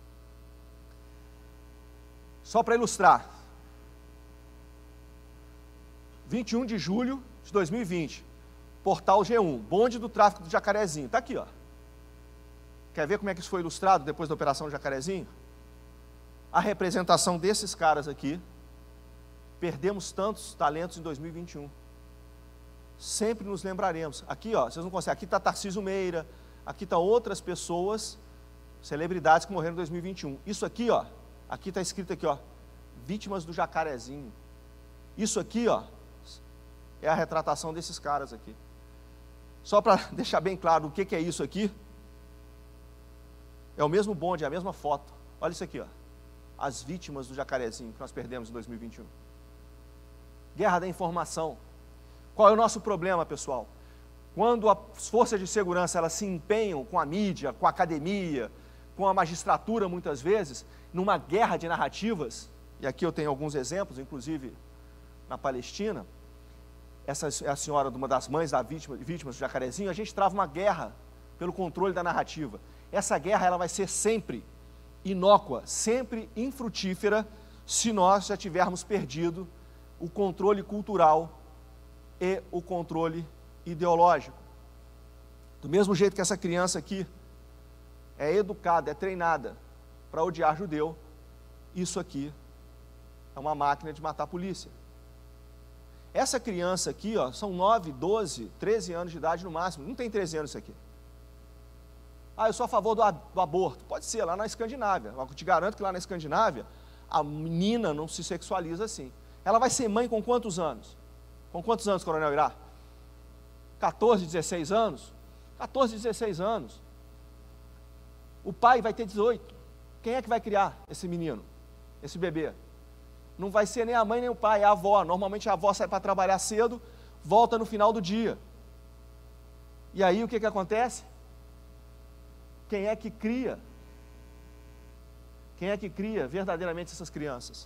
Só para ilustrar, vinte e um de julho de dois mil e vinte, portal G um, bonde do tráfico do Jacarezinho, está aqui, ó. Quer ver como é que isso foi ilustrado depois da operação Jacarezinho? A representação desses caras aqui. Perdemos tantos talentos em dois mil e vinte e um. Sempre nos lembraremos. Aqui, ó, vocês não conseguem. Aqui está Tarcísio Meira, aqui estão outras pessoas, celebridades que morreram em dois mil e vinte e um. Isso aqui, ó, aqui está escrito aqui, ó, vítimas do Jacarezinho. Isso aqui, ó, é a retratação desses caras aqui. Só para deixar bem claro o que, que é isso aqui, é o mesmo bonde, é a mesma foto. Olha isso aqui, ó, as vítimas do Jacarezinho que nós perdemos em dois mil e vinte e um. Guerra da informação. Qual é o nosso problema, pessoal? Quando as forças de segurança elas se empenham com a mídia, com a academia, com a magistratura, muitas vezes, numa guerra de narrativas, e aqui eu tenho alguns exemplos, inclusive na Palestina, essa é a senhora de uma das mães da vítima, vítimas do Jacarezinho, a gente trava uma guerra pelo controle da narrativa. Essa guerra ela vai ser sempre inócua, sempre infrutífera, se nós já tivermos perdido o controle cultural e o controle ideológico. Do mesmo jeito que essa criança aqui é educada, é treinada para odiar judeu, isso aqui é uma máquina de matar a polícia. Essa criança aqui, ó, são nove, doze, treze anos de idade no máximo, não tem treze anos isso aqui. Ah, eu sou a favor do, do aborto. Pode ser, lá na Escandinávia. Eu te garanto que lá na Escandinávia, a menina não se sexualiza assim. Ela vai ser mãe com quantos anos? Com quantos anos, Coronel Irá? quatorze, dezesseis anos? quatorze, dezesseis anos. O pai vai ter dezoito. Quem é que vai criar esse menino, esse bebê? Não vai ser nem a mãe nem o pai, é a avó. Normalmente a avó sai para trabalhar cedo, volta no final do dia. E aí o que que acontece? Quem é que cria? Quem é que cria verdadeiramente essas crianças?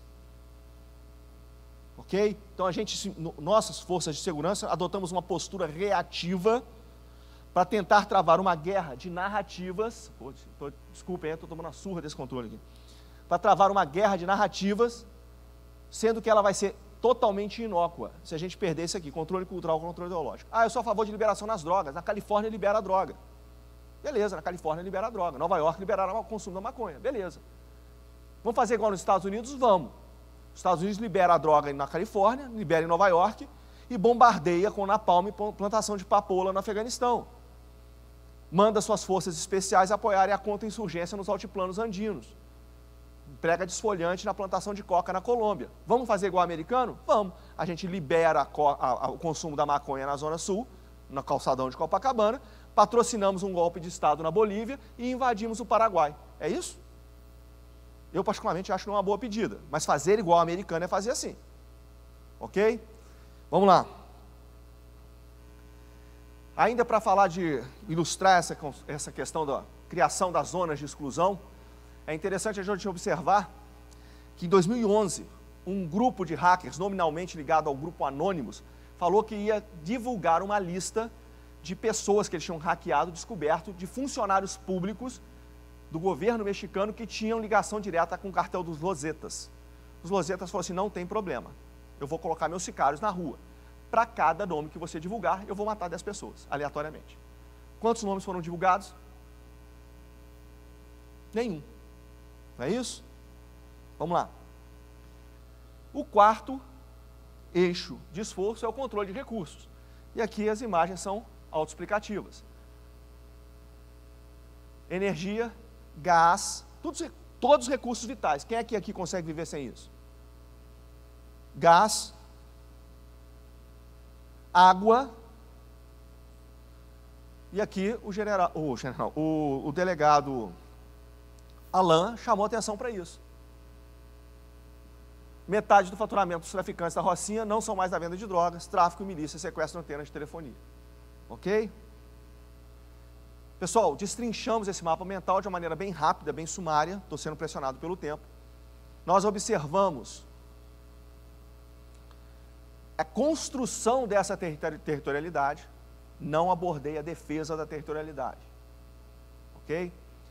Ok? Então a gente, nossas forças de segurança, adotamos uma postura reativa para tentar travar uma guerra de narrativas. Pô, tô, desculpem, estou tomando uma surra desse controle aqui. Para travar uma guerra de narrativas, sendo que ela vai ser totalmente inócua, se a gente perder isso aqui, controle cultural, controle ideológico. Ah, eu sou a favor de liberação nas drogas. Na Califórnia libera a droga. Beleza, na Califórnia libera a droga. Nova York liberará o consumo da maconha. Beleza. Vamos fazer igual nos Estados Unidos? Vamos. Os Estados Unidos libera a droga na Califórnia, libera em Nova York e bombardeia com napalm plantação de papoula no Afeganistão. Manda suas forças especiais apoiarem a contra-insurgência nos altiplanos andinos. Emprega desfolhante na plantação de coca na Colômbia. Vamos fazer igual americano? Vamos. A gente libera a, a, a, o consumo da maconha na Zona Sul, no calçadão de Copacabana, patrocinamos um golpe de Estado na Bolívia e invadimos o Paraguai. É isso? Eu, particularmente, acho que não é uma boa pedida, mas fazer igual americano é fazer assim. Ok? Vamos lá. Ainda para falar de ilustrar essa, essa questão da criação das zonas de exclusão, é interessante a gente observar que em dois mil e onze, um grupo de hackers, nominalmente ligado ao grupo Anonymous, falou que ia divulgar uma lista de pessoas que eles tinham hackeado, descoberto, de funcionários públicos do governo mexicano que tinham ligação direta com o cartel dos Lozetas. Os Lozetas falaram assim, não tem problema. eu vou colocar meus sicários na rua. Para cada nome que você divulgar, eu vou matar dez pessoas, aleatoriamente. Quantos nomes foram divulgados? Nenhum. Não é isso? Vamos lá. O quarto eixo de esforço é o controle de recursos. E aqui as imagens são autoexplicativas. Energia, gás, todos, todos os recursos vitais. Quem é que aqui consegue viver sem isso? Gás, água, e aqui o general, o, general, o, o delegado Alain chamou atenção para isso. Metade do faturamento dos traficantes da Rocinha não são mais da venda de drogas, tráfico, milícia, sequestro, antenas de telefonia. Ok? Pessoal, destrinchamos esse mapa mental de uma maneira bem rápida, bem sumária, estou sendo pressionado pelo tempo. Nós observamos a construção dessa territorialidade, não abordei a defesa da territorialidade. Ok?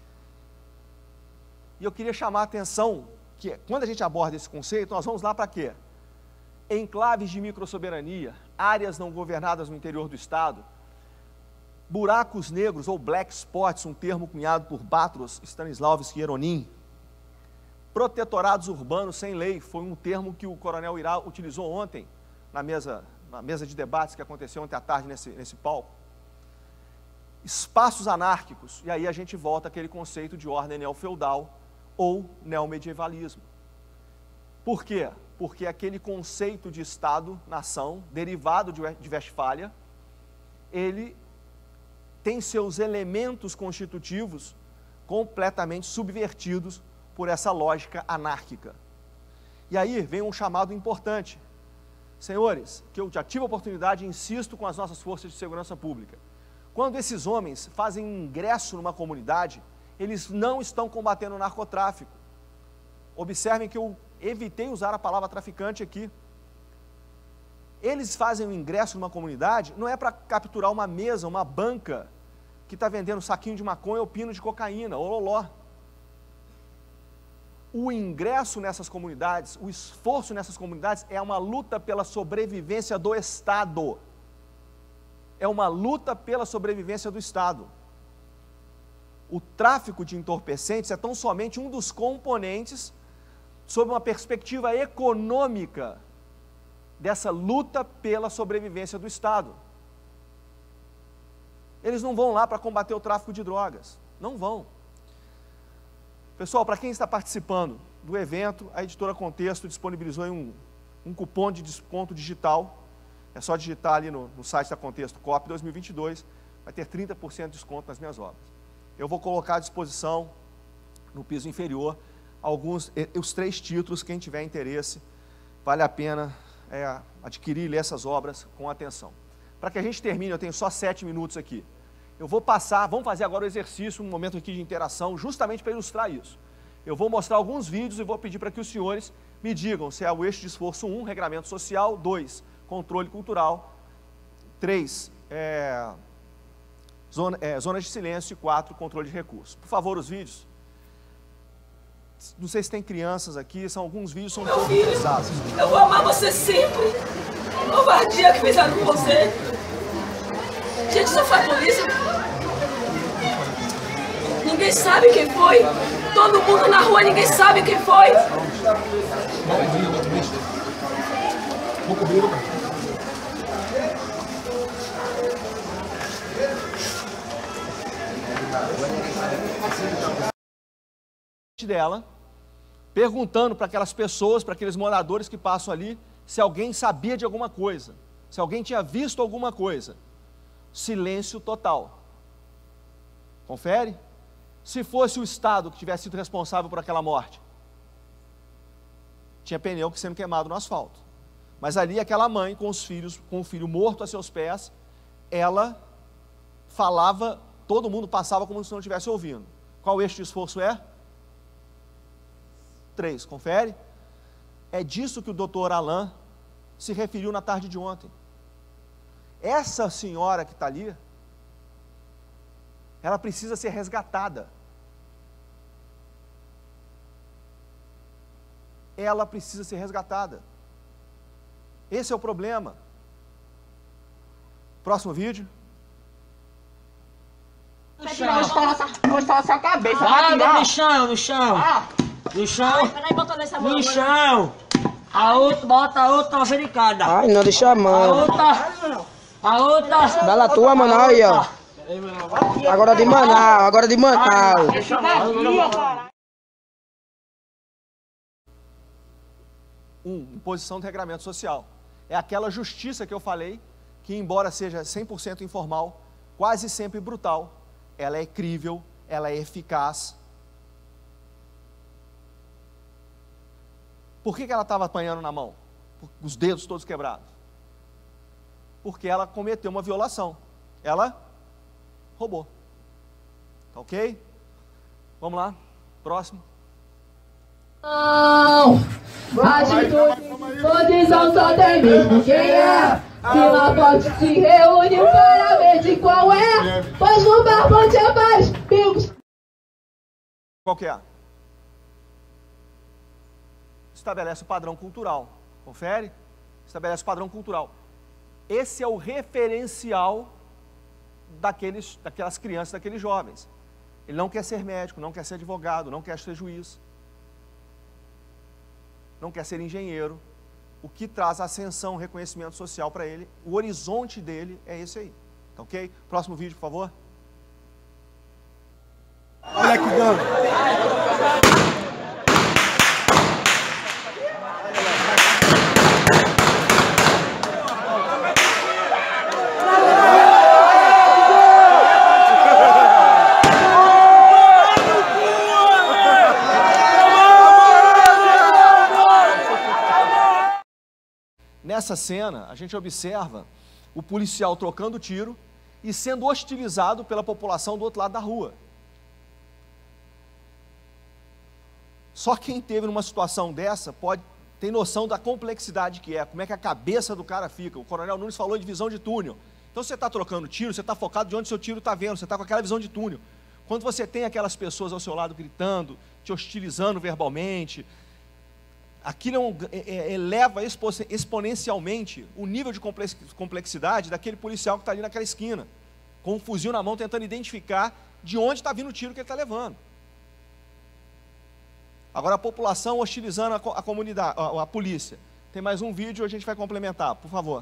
E eu queria chamar a atenção que, quando a gente aborda esse conceito, nós vamos lá para quê? Enclaves de microsoberania, áreas não governadas no interior do Estado, buracos negros ou black spots, um termo cunhado por Batros Stanislavski Hieronin, protetorados urbanos sem lei, foi um termo que o coronel Irá utilizou ontem, na mesa, na mesa de debates que aconteceu ontem à tarde nesse, nesse palco. Espaços anárquicos, e aí a gente volta àquele conceito de ordem neofeudal ou neomedievalismo. Por quê? Porque aquele conceito de Estado-nação, derivado de, de Westfália, ele tem seus elementos constitutivos completamente subvertidos por essa lógica anárquica. E aí vem um chamado importante. Senhores, que eu já tive a oportunidade e insisto com as nossas forças de segurança pública. Quando esses homens fazem um ingresso numa comunidade, eles não estão combatendo o narcotráfico. Observem que eu evitei usar a palavra traficante aqui. Eles fazem um ingresso numa comunidade, não é para capturar uma mesa, uma banca, que está vendendo saquinho de maconha ou pino de cocaína, ou loló. O ingresso nessas comunidades, o esforço nessas comunidades é uma luta pela sobrevivência do Estado. É uma luta pela sobrevivência do Estado. O tráfico de entorpecentes é tão somente um dos componentes sob uma perspectiva econômica dessa luta pela sobrevivência do Estado. Eles não vão lá para combater o tráfico de drogas, não vão. Pessoal, para quem está participando do evento, a editora Contexto disponibilizou um, um cupom de desconto digital. É só digitar ali no, no site da Contexto, C O P dois mil e vinte e dois, vai ter trinta por cento de desconto nas minhas obras. Eu vou colocar à disposição, no piso inferior, alguns, os três títulos, quem tiver interesse, vale a pena é, adquirir e ler essas obras com atenção. Para que a gente termine, eu tenho só sete minutos aqui. Eu vou passar, vamos fazer agora o exercício, um momento aqui de interação, justamente para ilustrar isso. Eu vou mostrar alguns vídeos e vou pedir para que os senhores me digam se é o eixo de esforço um, regramento social, dois, controle cultural, três, é, zona, é, zonas de silêncio e quatro, controle de recursos. Por favor, os vídeos. Não sei se tem crianças aqui, são alguns vídeos, são um pouco pesados. Eu vou amar você sempre. Covardia que fizeram com você. Gente, isso foi a polícia. Ninguém sabe quem foi. Todo mundo na rua, ninguém sabe quem foi. Dela, perguntando para aquelas pessoas, para aqueles moradores que passam ali, se alguém sabia de alguma coisa, se alguém tinha visto alguma coisa. Silêncio total. Confere? Se fosse o Estado que tivesse sido responsável por aquela morte, tinha pneu que sendo queimado no asfalto. Mas ali aquela mãe com os filhos, com o filho morto a seus pés, ela falava, todo mundo passava como se não estivesse ouvindo. Qual eixo de esforço é? Três, confere? É disso que o doutor Alain se referiu na tarde de ontem. Essa senhora que está ali, ela precisa ser resgatada. Ela precisa ser resgatada. Esse é o problema. Próximo vídeo. No chão, vou estalar sua cabeça. Ah, no chão, no chão. Ah. No chão. Peraí, bota nessa mão. No chão. A outra, bota a outra uma de cada. Ai, não, deixa a A mão. outra. A outra. Dá lá tua, mano, aí, ó. Agora de Manaus, agora de Manaus. Um, imposição de regramento social. É aquela justiça que eu falei, que embora seja cem por cento informal, quase sempre brutal, ela é crível, ela é eficaz. Por que que ela estava apanhando na mão? Os dedos todos quebrados. Porque ela cometeu uma violação. Ela roubou. Tá ok? Vamos lá. Próximo. Não, atitude, posição só tem mesmo quem é. Se uma pode se reúne para ver de qual é. Pois no barbante é mais pingos. Qual que é? Estabelece o padrão cultural. Confere? Estabelece o padrão cultural. Esse é o referencial daqueles, daquelas crianças, daqueles jovens. Ele não quer ser médico, não quer ser advogado, não quer ser juiz, não quer ser engenheiro. O que traz ascensão, reconhecimento social para ele, o horizonte dele é esse aí. Tá ok? Próximo vídeo, por favor. Olha que dano. Nessa cena, a gente observa o policial trocando tiro e sendo hostilizado pela população do outro lado da rua. Só quem teve numa situação dessa pode ter noção da complexidade que é, como é que a cabeça do cara fica. O Coronel Nunes falou de visão de túnel. Então você está trocando tiro, você está focado de onde seu tiro está vendo, você está com aquela visão de túnel. Quando você tem aquelas pessoas ao seu lado gritando, te hostilizando verbalmente, aquilo eleva exponencialmente o nível de complexidade daquele policial que está ali naquela esquina, com um fuzil na mão, tentando identificar de onde está vindo o tiro que ele está levando. Agora a população hostilizando a, a comunidade, a, a polícia. Tem mais um vídeo, a gente vai complementar, por favor.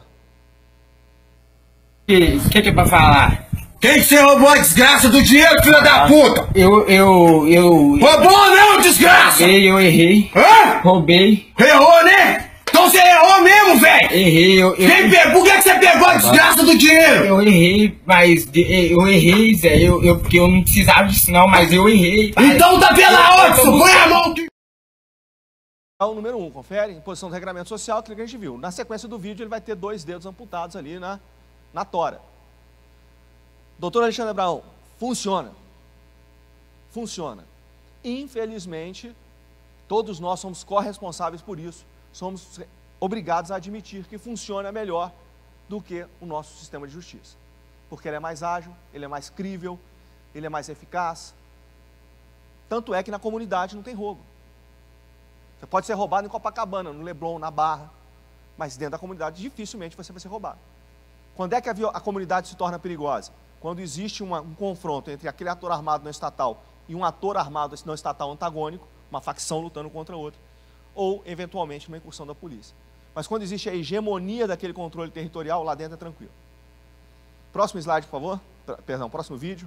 O que, que é pra falar? Quem que você roubou a desgraça do dinheiro, filha da puta? Eu, eu, eu... Roubou não, desgraça? Roubei, eu errei. Hã? Roubei. Errou, né? Então você errou mesmo, velho. Errei, eu... eu Quem pegou? Por que, que você pegou a desgraça do dinheiro? Eu errei, mas... Eu errei, Zé. Eu, eu, porque eu não precisava disso não, mas eu errei. Então tá pela onde? Põe a mão que... O número um, confere, em posição do regramento social, aquilo que a gente viu. Na sequência do vídeo, ele vai ter dois dedos amputados ali na, na tora. Doutor Alexandre Abraão, funciona. Funciona. Infelizmente, todos nós somos corresponsáveis por isso. Somos obrigados a admitir que funciona melhor do que o nosso sistema de justiça. Porque ele é mais ágil, ele é mais crível, ele é mais eficaz. Tanto é que na comunidade não tem roubo. Você pode ser roubado em Copacabana, no Leblon, na Barra, mas dentro da comunidade dificilmente você vai ser roubado. Quando é que a, a comunidade se torna perigosa? Quando existe uma, um confronto entre aquele ator armado não estatal e um ator armado não estatal antagônico, uma facção lutando contra outra, ou, eventualmente, uma incursão da polícia. Mas quando existe a hegemonia daquele controle territorial, lá dentro é tranquilo. Próximo slide, por favor. Perdão, próximo vídeo.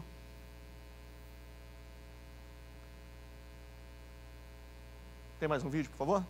Tem mais um vídeo, por favor?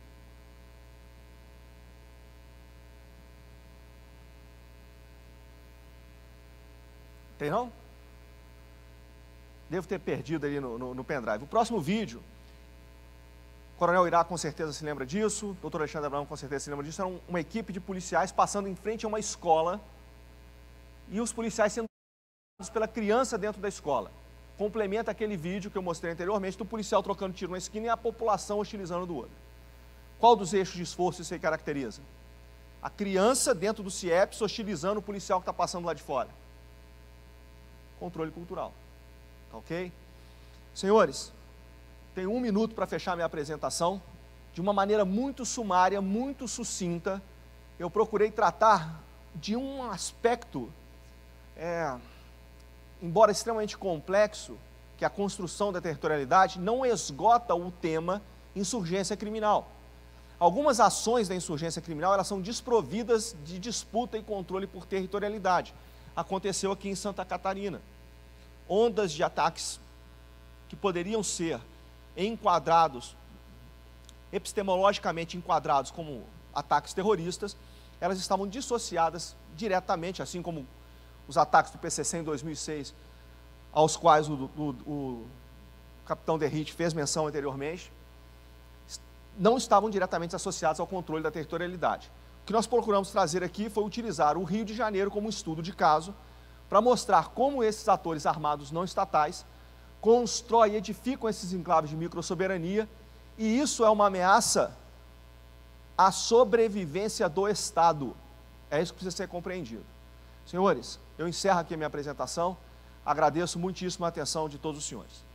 Tem não? Devo ter perdido ali no, no, no pendrive. O próximo vídeo, o Coronel Irá com certeza se lembra disso, o doutor Alexandre Abraão com certeza se lembra disso, era um, uma equipe de policiais passando em frente a uma escola e os policiais sendo pela criança dentro da escola. Complementa aquele vídeo que eu mostrei anteriormente do policial trocando tiro na esquina e a população hostilizando do outro. Qual dos eixos de esforço isso aí caracteriza? A criança dentro do CIEPS hostilizando o policial que está passando lá de fora. Controle cultural. Tá ok? Senhores, tenho um minuto para fechar minha apresentação de uma maneira muito sumária, muito sucinta, eu procurei tratar de um aspecto, é, embora extremamente complexo, que a construção da territorialidade não esgota o tema insurgência criminal. Algumas ações da insurgência criminal, elas são desprovidas de disputa e controle por territorialidade. Aconteceu aqui em Santa Catarina. Ondas de ataques que poderiam ser enquadrados, epistemologicamente enquadrados como ataques terroristas, elas estavam dissociadas diretamente, assim como os ataques do P C C em dois mil e seis, aos quais o, o, o capitão Derrite fez menção anteriormente, não estavam diretamente associados ao controle da territorialidade. O que nós procuramos trazer aqui foi utilizar o Rio de Janeiro como estudo de caso, para mostrar como esses atores armados não estatais constroem e edificam esses enclaves de microsoberania, e isso é uma ameaça à sobrevivência do Estado. É isso que precisa ser compreendido. Senhores, eu encerro aqui a minha apresentação, agradeço muitíssimo a atenção de todos os senhores.